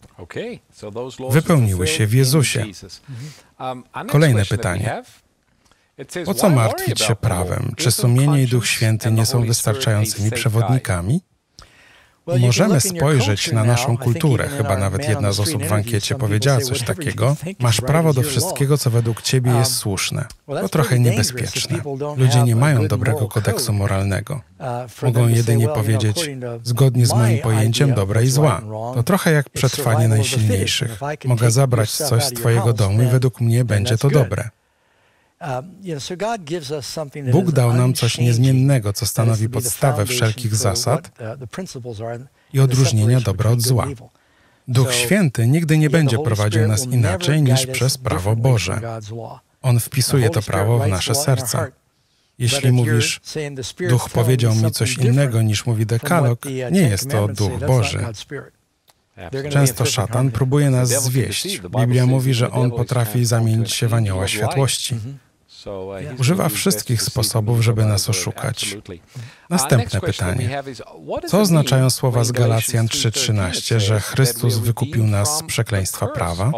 Wypełniły się w Jezusie. Kolejne pytanie. Po co martwić się prawem? Czy sumienie i Duch Święty nie są wystarczającymi przewodnikami? Możemy spojrzeć na naszą kulturę. Chyba nawet jedna z osób w ankiecie powiedziała coś takiego. Masz prawo do wszystkiego, co według ciebie jest słuszne. To trochę niebezpieczne. Ludzie nie mają dobrego kodeksu moralnego. Mogą jedynie powiedzieć: zgodnie z moim pojęciem dobra i zła. To trochę jak przetrwanie najsilniejszych. Mogę zabrać coś z twojego domu i według mnie będzie to dobre. Bóg dał nam coś niezmiennego, co stanowi podstawę wszelkich zasad i odróżnienia dobra od zła. Duch Święty nigdy nie będzie prowadził nas inaczej niż przez prawo Boże. On wpisuje to prawo w nasze serca. Jeśli mówisz: Duch powiedział mi coś innego niż mówi dekalog, nie jest to Duch Boży. Często szatan próbuje nas zwieść. Biblia mówi, że on potrafi zamienić się w anioła światłości. Używa wszystkich sposobów, żeby nas oszukać. Następne pytanie. Co oznaczają słowa z Galacjan 3:13, że Chrystus wykupił nas z przekleństwa prawa?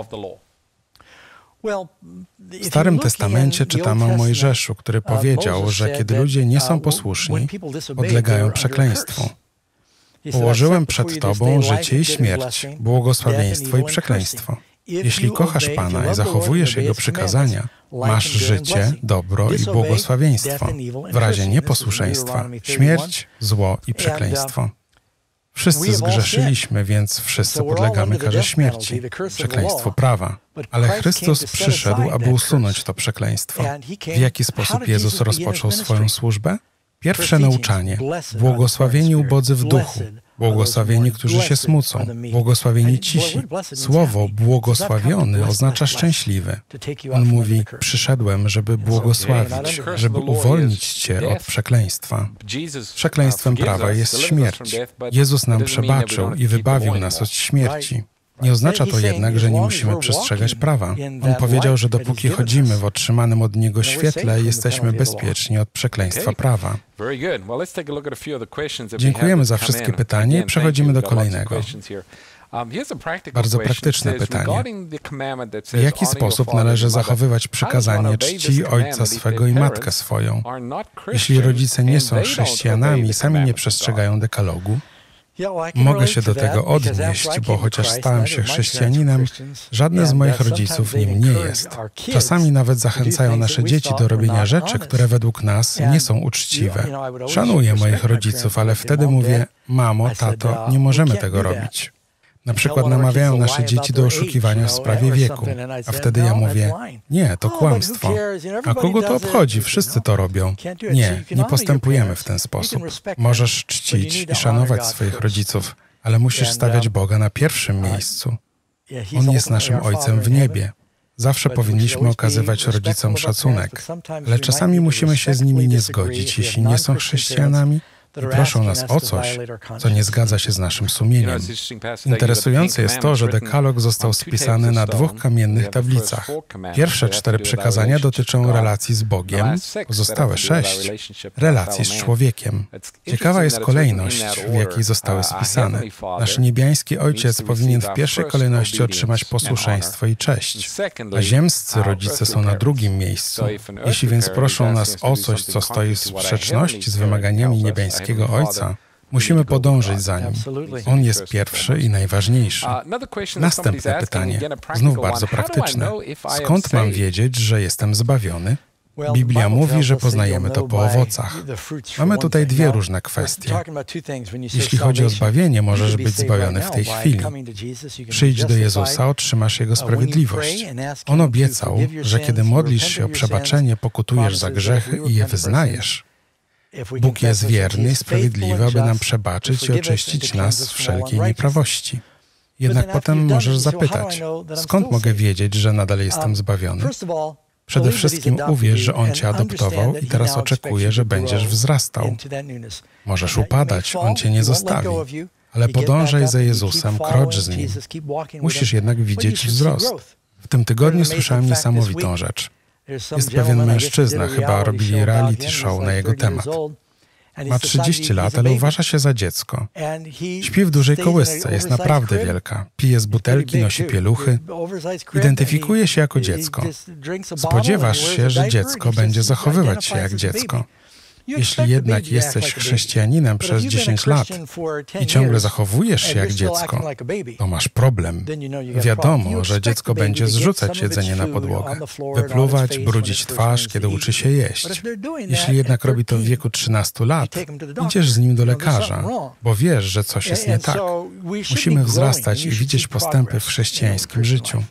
W Starym Testamencie czytamy o Mojżeszu, który powiedział, że kiedy ludzie nie są posłuszni, podlegają przekleństwu. Położyłem przed Tobą życie i śmierć, błogosławieństwo i przekleństwo. Jeśli kochasz Pana i zachowujesz Jego przykazania, masz życie, dobro i błogosławieństwo. W razie nieposłuszeństwa, śmierć, zło i przekleństwo. Wszyscy zgrzeszyliśmy, więc wszyscy podlegamy karze śmierci, przekleństwu prawa. Ale Chrystus przyszedł, aby usunąć to przekleństwo. W jaki sposób Jezus rozpoczął swoją służbę? Pierwsze nauczanie. Błogosławieni ubodzy w duchu, błogosławieni, którzy się smucą, błogosławieni cisi. Słowo błogosławiony oznacza szczęśliwy. On mówi, przyszedłem, żeby błogosławić, żeby uwolnić Cię od przekleństwa. Przekleństwem prawa jest śmierć. Jezus nam przebaczył i wybawił nas od śmierci. Nie oznacza to jednak, że nie musimy przestrzegać prawa. On powiedział, że dopóki chodzimy w otrzymanym od Niego świetle, jesteśmy bezpieczni od przekleństwa prawa. Dziękujemy za wszystkie pytania i przechodzimy do kolejnego. Bardzo praktyczne pytanie. W jaki sposób należy zachowywać przykazanie czci ojca swego i matkę swoją? Jeśli rodzice nie są chrześcijanami i sami nie przestrzegają dekalogu, mogę się do tego odnieść, bo chociaż stałem się chrześcijaninem, żadne z moich rodziców nim nie jest. Czasami nawet zachęcają nasze dzieci do robienia rzeczy, które według nas nie są uczciwe. Szanuję moich rodziców, ale wtedy mówię, mamo, tato, nie możemy tego robić. Na przykład namawiają nasze dzieci do oszukiwania w sprawie wieku, a wtedy ja mówię, nie, to kłamstwo. A kogo to obchodzi? Wszyscy to robią. Nie postępujemy w ten sposób. Możesz czcić i szanować swoich rodziców, ale musisz stawiać Boga na pierwszym miejscu. On jest naszym Ojcem w niebie. Zawsze powinniśmy okazywać rodzicom szacunek, ale czasami musimy się z nimi nie zgodzić, jeśli nie są chrześcijanami i proszą nas o coś, co nie zgadza się z naszym sumieniem. Interesujące jest to, że dekalog został spisany na 2 kamiennych tablicach. Pierwsze 4 przykazania dotyczą relacji z Bogiem, pozostałe 6 relacji z człowiekiem. Ciekawa jest kolejność, w jakiej zostały spisane. Nasz niebiański Ojciec powinien w pierwszej kolejności otrzymać posłuszeństwo i cześć, a ziemscy rodzice są na drugim miejscu. Jeśli więc proszą nas o coś, co stoi w sprzeczności z wymaganiami niebiańskiego Ojca, musimy podążyć za Nim. On jest pierwszy i najważniejszy. Następne pytanie, znów bardzo praktyczne. Skąd mam wiedzieć, że jestem zbawiony? Biblia mówi, że poznajemy to po owocach. Mamy tutaj 2 różne kwestie. Jeśli chodzi o zbawienie, możesz być zbawiony w tej chwili. Przyjdź do Jezusa, otrzymasz Jego sprawiedliwość. On obiecał, że kiedy modlisz się o przebaczenie, pokutujesz za grzechy i je wyznajesz. Bóg jest wierny i sprawiedliwy, aby nam przebaczyć i oczyścić nas z wszelkiej nieprawości. Jednak potem możesz zapytać, skąd mogę wiedzieć, że nadal jestem zbawiony? Przede wszystkim uwierz, że On Cię adoptował i teraz oczekuje, że będziesz wzrastał. Możesz upadać, On Cię nie zostawi, ale podążaj za Jezusem, krocz z Nim. Musisz jednak widzieć wzrost. W tym tygodniu słyszałem niesamowitą rzecz. Jest pewien mężczyzna, chyba robili reality show na jego temat. Ma 30 lat, ale uważa się za dziecko. Śpi w dużej kołysce, jest naprawdę wielka. Pije z butelki, nosi pieluchy. Identyfikuje się jako dziecko. Spodziewasz się, że dziecko będzie zachowywać się jak dziecko. Jeśli jednak jesteś chrześcijaninem przez 10 lat i ciągle zachowujesz się jak dziecko, to masz problem. Wiadomo, że dziecko będzie zrzucać jedzenie na podłogę, wypluwać, brudzić twarz, kiedy uczy się jeść. Jeśli jednak robi to w wieku 13 lat, idziesz z nim do lekarza, bo wiesz, że coś jest nie tak. Musimy wzrastać i widzieć postępy w chrześcijańskim życiu.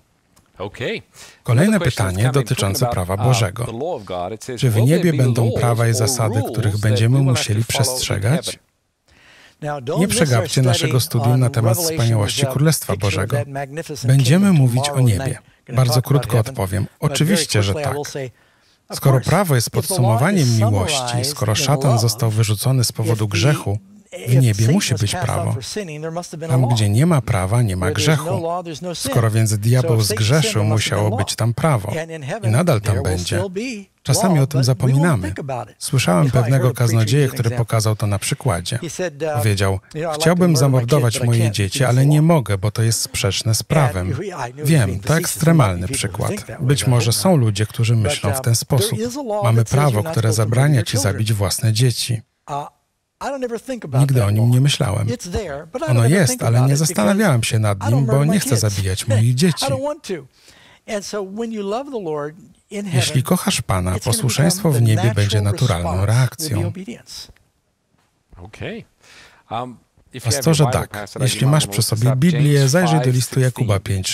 Kolejne pytanie dotyczące prawa Bożego. Czy w niebie będą prawa i zasady, których będziemy musieli przestrzegać? Nie przegapcie naszego studium na temat wspaniałości Królestwa Bożego. Będziemy mówić o niebie. Bardzo krótko odpowiem. Oczywiście, że tak. Skoro prawo jest podsumowaniem miłości, skoro szatan został wyrzucony z powodu grzechu, W niebie musi być prawo. Tam, gdzie nie ma prawa, nie ma grzechu. Skoro więc diabeł zgrzeszył, musiało być tam prawo. I nadal tam będzie. Czasami o tym zapominamy. Słyszałem pewnego kaznodzieję, który pokazał to na przykładzie. Powiedział, chciałbym zamordować moje dzieci, ale nie mogę, bo to jest sprzeczne z prawem. Wiem, to ekstremalny przykład. Być może są ludzie, którzy myślą w ten sposób. Mamy prawo, które zabrania ci zabić własne dzieci. Nigdy o nim nie myślałem. Ono jest, ale nie zastanawiałem się nad nim, bo nie chcę zabijać moich dzieci. Jeśli kochasz Pana, posłuszeństwo w niebie będzie naturalną reakcją. Pastorze, tak. Jeśli masz przy sobie Biblię, zajrzyj do listu Jakuba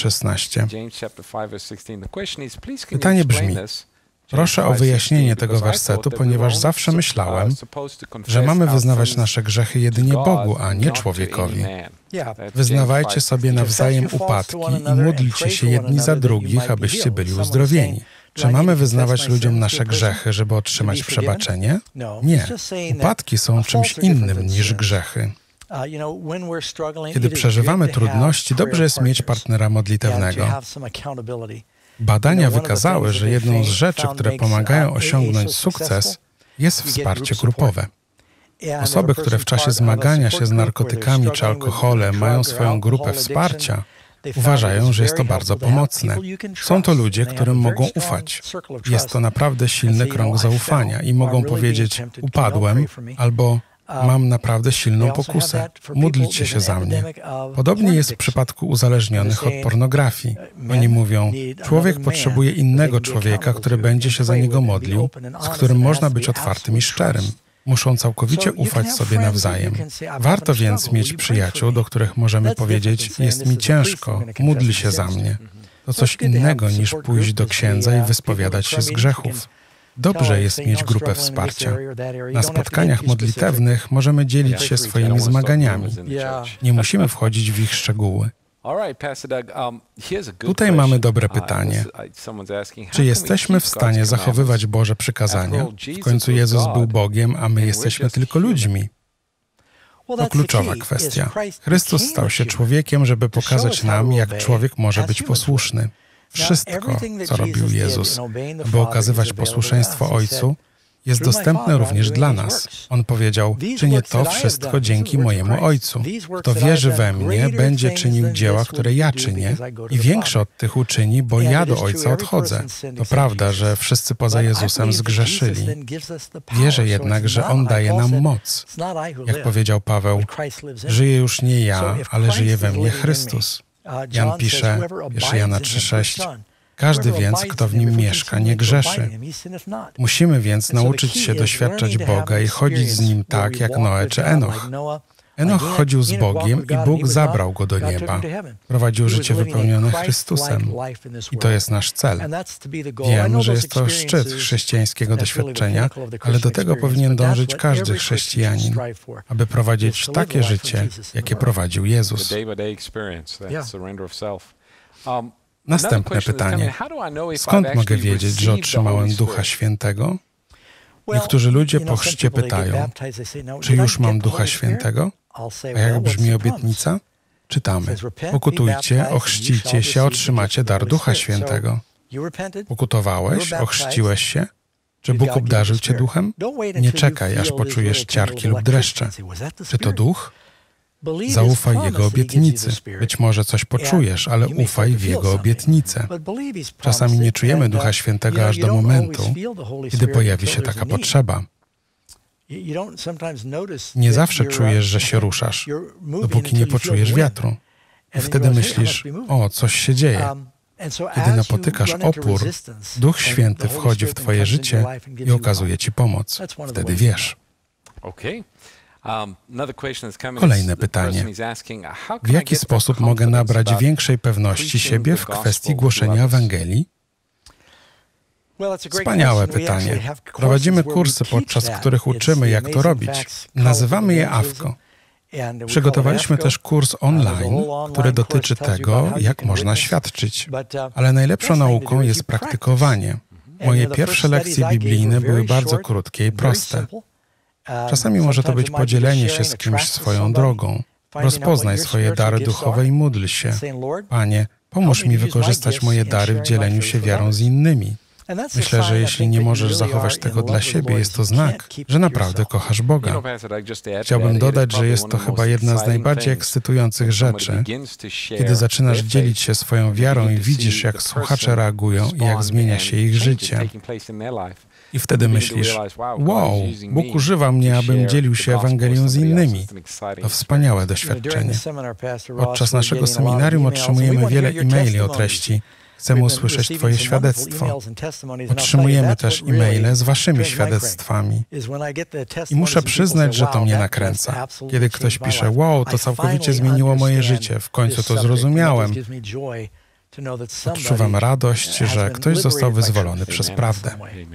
5:16. Pytanie brzmi, proszę o wyjaśnienie tego wersetu, ponieważ zawsze myślałem, że mamy wyznawać nasze grzechy jedynie Bogu, a nie człowiekowi. Wyznawajcie sobie nawzajem upadki i módlcie się jedni za drugich, abyście byli uzdrowieni. Czy mamy wyznawać ludziom nasze grzechy, żeby otrzymać przebaczenie? Nie. Upadki są czymś innym niż grzechy. Kiedy przeżywamy trudności, dobrze jest mieć partnera modlitewnego. Badania wykazały, że jedną z rzeczy, które pomagają osiągnąć sukces, jest wsparcie grupowe. Osoby, które w czasie zmagania się z narkotykami czy alkoholem mają swoją grupę wsparcia, uważają, że jest to bardzo pomocne. Są to ludzie, którym mogą ufać. Jest to naprawdę silny krąg zaufania i mogą powiedzieć, upadłem, albo mam naprawdę silną pokusę. Módlcie się za mnie. Podobnie jest w przypadku uzależnionych od pornografii. Oni mówią, człowiek potrzebuje innego człowieka, który będzie się za niego modlił, z którym można być otwartym i szczerym. Muszą całkowicie ufać sobie nawzajem. Warto więc mieć przyjaciół, do których możemy powiedzieć, jest mi ciężko, módl się za mnie. To coś innego niż pójść do księdza i wyspowiadać się z grzechów. Dobrze jest mieć grupę wsparcia. Na spotkaniach modlitewnych możemy dzielić się swoimi zmaganiami. Nie musimy wchodzić w ich szczegóły. Tutaj mamy dobre pytanie. Czy jesteśmy w stanie zachowywać Boże przykazania? W końcu Jezus był Bogiem, a my jesteśmy tylko ludźmi. To kluczowa kwestia. Chrystus stał się człowiekiem, żeby pokazać nam, jak człowiek może być posłuszny. Wszystko, co robił Jezus, by okazywać posłuszeństwo Ojcu, jest dostępne również dla nas. On powiedział, czynię to wszystko dzięki mojemu Ojcu. Kto wierzy we mnie, będzie czynił dzieła, które ja czynię i większe od tych uczyni, bo ja do Ojca odchodzę. To prawda, że wszyscy poza Jezusem zgrzeszyli. Wierzę jednak, że On daje nam moc. Jak powiedział Paweł, żyję już nie ja, ale żyje we mnie Chrystus. Jan pisze, 1 Jana 3,6, każdy więc, kto w nim mieszka, nie grzeszy. Musimy więc nauczyć się doświadczać Boga i chodzić z Nim tak, jak Noe czy Enoch. Enoch chodził z Bogiem i Bóg zabrał go do nieba. Prowadził życie wypełnione Chrystusem. I to jest nasz cel. Wiem, że jest to szczyt chrześcijańskiego doświadczenia, ale do tego powinien dążyć każdy chrześcijanin, aby prowadzić takie życie, jakie prowadził Jezus. Następne pytanie. Skąd mogę wiedzieć, że otrzymałem Ducha Świętego? Niektórzy ludzie po chrzcie pytają, czy już mam Ducha Świętego? A jak brzmi obietnica? Czytamy, pokutujcie, ochrzcijcie się, otrzymacie dar Ducha Świętego. Pokutowałeś, ochrzciłeś się? Czy Bóg obdarzył cię Duchem? Nie czekaj, aż poczujesz ciarki lub dreszcze. Czy to Duch? Zaufaj Jego obietnicy. Być może coś poczujesz, ale ufaj w Jego obietnicę. Czasami nie czujemy Ducha Świętego aż do momentu, kiedy pojawi się taka potrzeba. Nie zawsze czujesz, że się ruszasz, dopóki nie poczujesz wiatru. I wtedy myślisz, o, coś się dzieje. Kiedy napotykasz opór, Duch Święty wchodzi w twoje życie i okazuje ci pomoc. Wtedy wiesz. Kolejne pytanie. W jaki sposób mogę nabrać większej pewności siebie w kwestii głoszenia Ewangelii? Wspaniałe pytanie. Prowadzimy kursy, podczas których uczymy, jak to robić. Nazywamy je AWKO. Przygotowaliśmy też kurs online, który dotyczy tego, jak można świadczyć. Ale najlepszą nauką jest praktykowanie. Moje pierwsze lekcje biblijne były bardzo krótkie i proste. Czasami może to być podzielenie się z kimś swoją drogą. Rozpoznaj swoje dary duchowe i módl się. Panie, pomóż mi wykorzystać moje dary w dzieleniu się wiarą z innymi. Myślę, że jeśli nie możesz zachować tego dla siebie, jest to znak, że naprawdę kochasz Boga. Chciałbym dodać, że jest to chyba jedna z najbardziej ekscytujących rzeczy, kiedy zaczynasz dzielić się swoją wiarą i widzisz, jak słuchacze reagują i jak zmienia się ich życie. I wtedy myślisz, wow, Bóg używa mnie, abym dzielił się Ewangelią z innymi. To wspaniałe doświadczenie. Podczas naszego seminarium otrzymujemy wiele e-maili o treści Chcemy usłyszeć Twoje świadectwo. Otrzymujemy też e-maile z Waszymi świadectwami. I muszę przyznać, że to mnie nakręca. Kiedy ktoś pisze, wow, to całkowicie zmieniło moje życie, w końcu to zrozumiałem. Odczuwam radość, że ktoś został wyzwolony przez prawdę.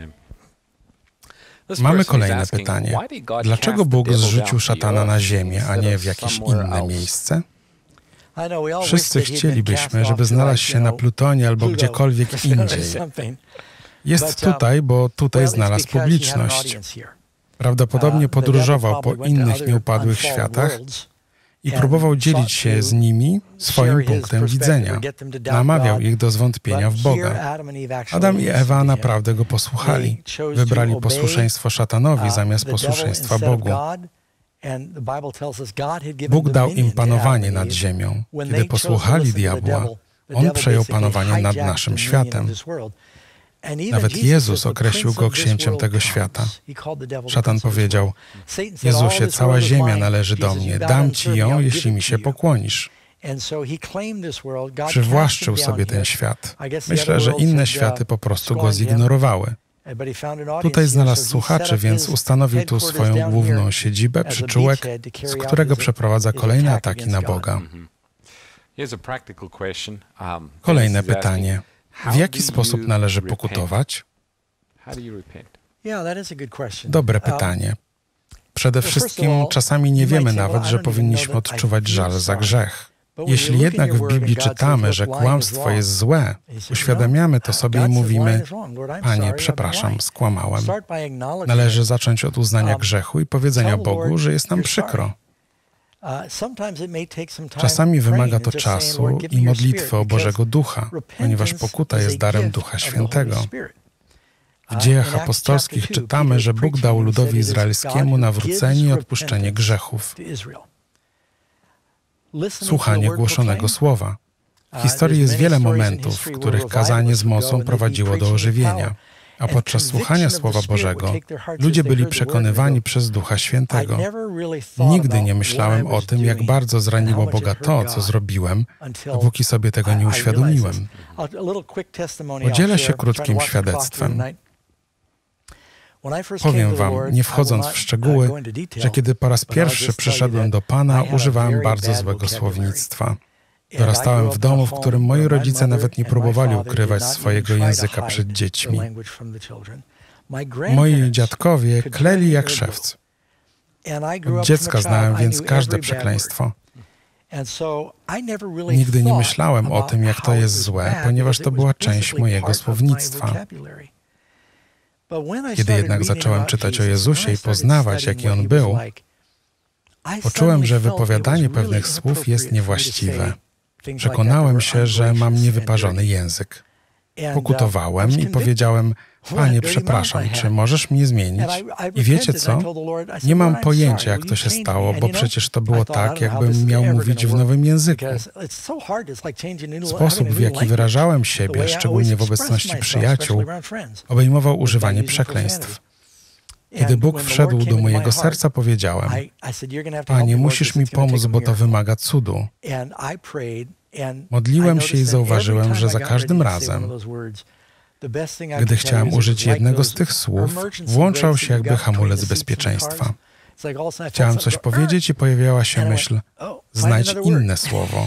Mamy kolejne pytanie. Dlaczego Bóg zrzucił szatana na ziemię, a nie w jakieś inne miejsce? Wszyscy chcielibyśmy, żeby znalazł się na Plutonie albo gdziekolwiek indziej. Jest tutaj, bo tutaj znalazł publiczność. Prawdopodobnie podróżował po innych nieupadłych światach i próbował dzielić się z nimi swoim punktem widzenia. Namawiał ich do zwątpienia w Boga. Adam i Ewa naprawdę go posłuchali. Wybrali posłuszeństwo szatanowi zamiast posłuszeństwa Bogu. Bóg dał im panowanie nad ziemią. Kiedy posłuchali diabła, on przejął panowanie nad naszym światem. Nawet Jezus określił go księciem tego świata. Szatan powiedział, Jezusie, cała ziemia należy do mnie, dam Ci ją, jeśli mi się pokłonisz. Przywłaszczył sobie ten świat. Myślę, że inne światy po prostu go zignorowały. Tutaj znalazł słuchaczy, więc ustanowił tu swoją główną siedzibę, przyczółek, z którego przeprowadza kolejne ataki na Boga. Kolejne pytanie. W jaki sposób należy pokutować? Dobre pytanie. Przede wszystkim czasami nie wiemy nawet, że powinniśmy odczuwać żal za grzech. Jeśli jednak w Biblii czytamy, że kłamstwo jest złe, uświadamiamy to sobie i mówimy, Panie, przepraszam, skłamałem. Należy zacząć od uznania grzechu i powiedzenia Bogu, że jest nam przykro. Czasami wymaga to czasu i modlitwy o Bożego Ducha, ponieważ pokuta jest darem Ducha Świętego. W Dziejach Apostolskich czytamy, że Bóg dał ludowi izraelskiemu nawrócenie i odpuszczenie grzechów. Słuchanie głoszonego słowa. W historii jest wiele momentów, w których kazanie z mocą prowadziło do ożywienia, a podczas słuchania Słowa Bożego ludzie byli przekonywani przez Ducha Świętego. Nigdy nie myślałem o tym, jak bardzo zraniło Boga to, co zrobiłem, dopóki sobie tego nie uświadomiłem. Podzielę się krótkim świadectwem. Powiem wam, nie wchodząc w szczegóły, że kiedy po raz pierwszy przyszedłem do Pana, używałem bardzo złego słownictwa. Dorastałem w domu, w którym moi rodzice nawet nie próbowali ukrywać swojego języka przed dziećmi. Moi dziadkowie kleli jak szewc. Od dziecka znałem więc każde przekleństwo. Nigdy nie myślałem o tym, jak to jest złe, ponieważ to była część mojego słownictwa. Kiedy jednak zacząłem czytać o Jezusie i poznawać, jaki On był, poczułem, że wypowiadanie pewnych słów jest niewłaściwe. Przekonałem się, że mam niewyparzony język. Pokutowałem i powiedziałem, Panie, przepraszam, czy możesz mnie zmienić? I wiecie co? Nie mam pojęcia, jak to się stało, bo przecież to było tak, jakbym miał mówić w nowym języku. Sposób, w jaki wyrażałem siebie, szczególnie w obecności przyjaciół, obejmował używanie przekleństw. Kiedy Bóg wszedł do mojego serca, powiedziałem, Panie, musisz mi pomóc, bo to wymaga cudu. Modliłem się i zauważyłem, że za każdym razem, gdy chciałem użyć jednego z tych słów, włączał się jakby hamulec bezpieczeństwa. Chciałem coś powiedzieć i pojawiała się myśl, znajdź inne słowo.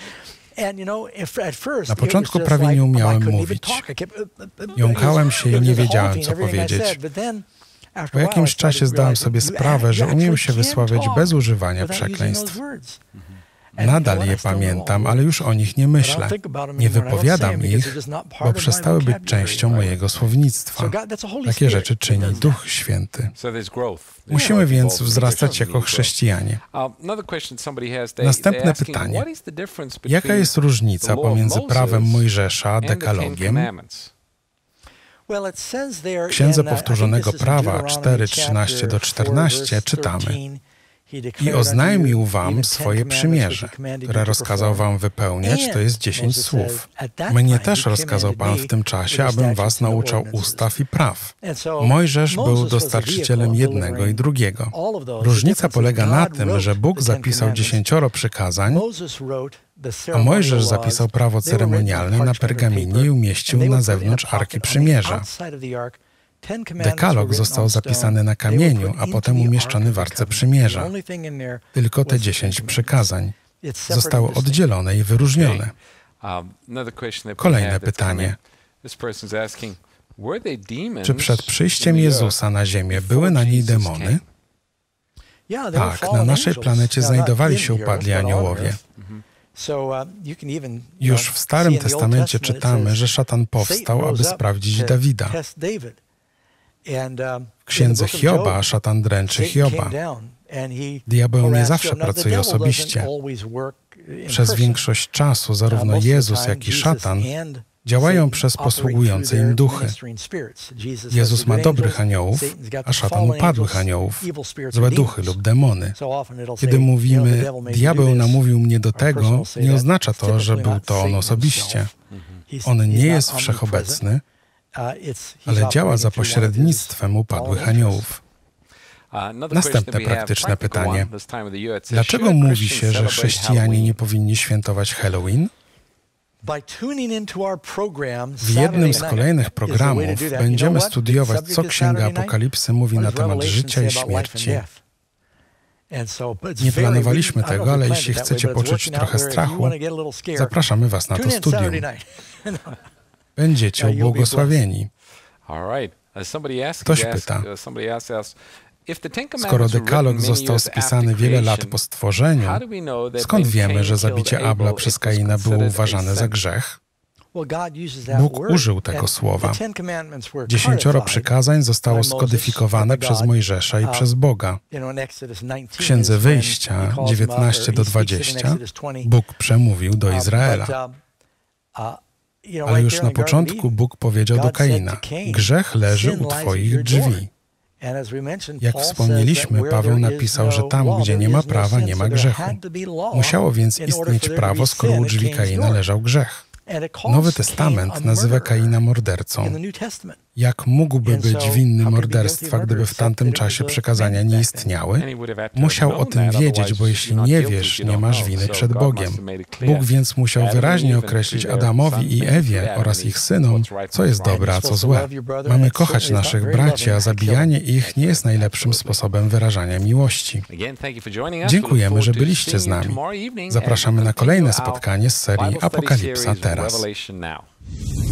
Na początku prawie nie umiałem mówić. Jąkałem się i nie wiedziałem, co powiedzieć. Po jakimś czasie zdałem sobie sprawę, że umiem się wysławiać bez używania przekleństw. Nadal je pamiętam, ale już o nich nie myślę. Nie wypowiadam ich, bo przestały być częścią mojego słownictwa. Takie rzeczy czyni Duch Święty. Musimy więc wzrastać jako chrześcijanie. Następne pytanie. Jaka jest różnica pomiędzy prawem Mojżesza a dekalogiem? W Księdze Powtórzonego Prawa 4:13-14 czytamy: I oznajmił wam swoje przymierze, które rozkazał wam wypełniać, to jest 10 słów. Mnie też rozkazał Pan w tym czasie, abym was nauczał ustaw i praw. Mojżesz był dostarczycielem jednego i drugiego. Różnica polega na tym, że Bóg zapisał 10 przykazań, a Mojżesz zapisał prawo ceremonialne na pergaminie i umieścił na zewnątrz Arki Przymierza. Dekalog został zapisany na kamieniu, a potem umieszczony w Arce Przymierza. Tylko te 10 przykazań zostały oddzielone i wyróżnione. Kolejne pytanie. Czy przed przyjściem Jezusa na ziemię były na niej demony? Tak, na naszej planecie znajdowali się upadli aniołowie. Już w Starym Testamencie czytamy, że szatan powstał, aby sprawdzić Dawida. W Księdze Hioba szatan dręczy Hioba. Diabeł nie zawsze pracuje osobiście. Przez większość czasu zarówno Jezus, jak i szatan działają przez posługujące im duchy. Jezus ma dobrych aniołów, a szatan upadłych aniołów, złe duchy lub demony. Kiedy mówimy, diabeł namówił mnie do tego, nie oznacza to, że był to on osobiście. On nie jest wszechobecny, ale działa za pośrednictwem upadłych aniołów. Następne praktyczne pytanie. Dlaczego mówi się, że chrześcijanie nie powinni świętować Halloween? W jednym z kolejnych programów będziemy studiować, co Księga Apokalipsy mówi na temat życia i śmierci. Nie planowaliśmy tego, ale jeśli chcecie poczuć trochę strachu, zapraszamy Was na to studium. Będziecie ubłogosławieni. Ktoś pyta, skoro dekalog został spisany wiele lat po stworzeniu, skąd wiemy, że zabicie Abla przez Kaina było uważane za grzech? Bóg użył tego słowa. 10 przykazań zostało skodyfikowane przez Mojżesza i przez Boga. W Księdze Wyjścia 19-20 Bóg przemówił do Izraela. Ale już na początku Bóg powiedział do Kaina: grzech leży u twoich drzwi. Jak wspomnieliśmy, Paweł napisał, że tam, gdzie nie ma prawa, nie ma grzechu. Musiało więc istnieć prawo, skoro u drzwi Kaina leżał grzech. Nowy Testament nazywa Kaina mordercą. Jak mógłby być winny morderstwa, gdyby w tamtym czasie przykazania nie istniały? Musiał o tym wiedzieć, bo jeśli nie wiesz, nie masz winy przed Bogiem. Bóg więc musiał wyraźnie określić Adamowi i Ewie oraz ich synom, co jest dobre, a co złe. Mamy kochać naszych braci, a zabijanie ich nie jest najlepszym sposobem wyrażania miłości. Dziękujemy, że byliście z nami. Zapraszamy na kolejne spotkanie z serii Apokalipsa teraz.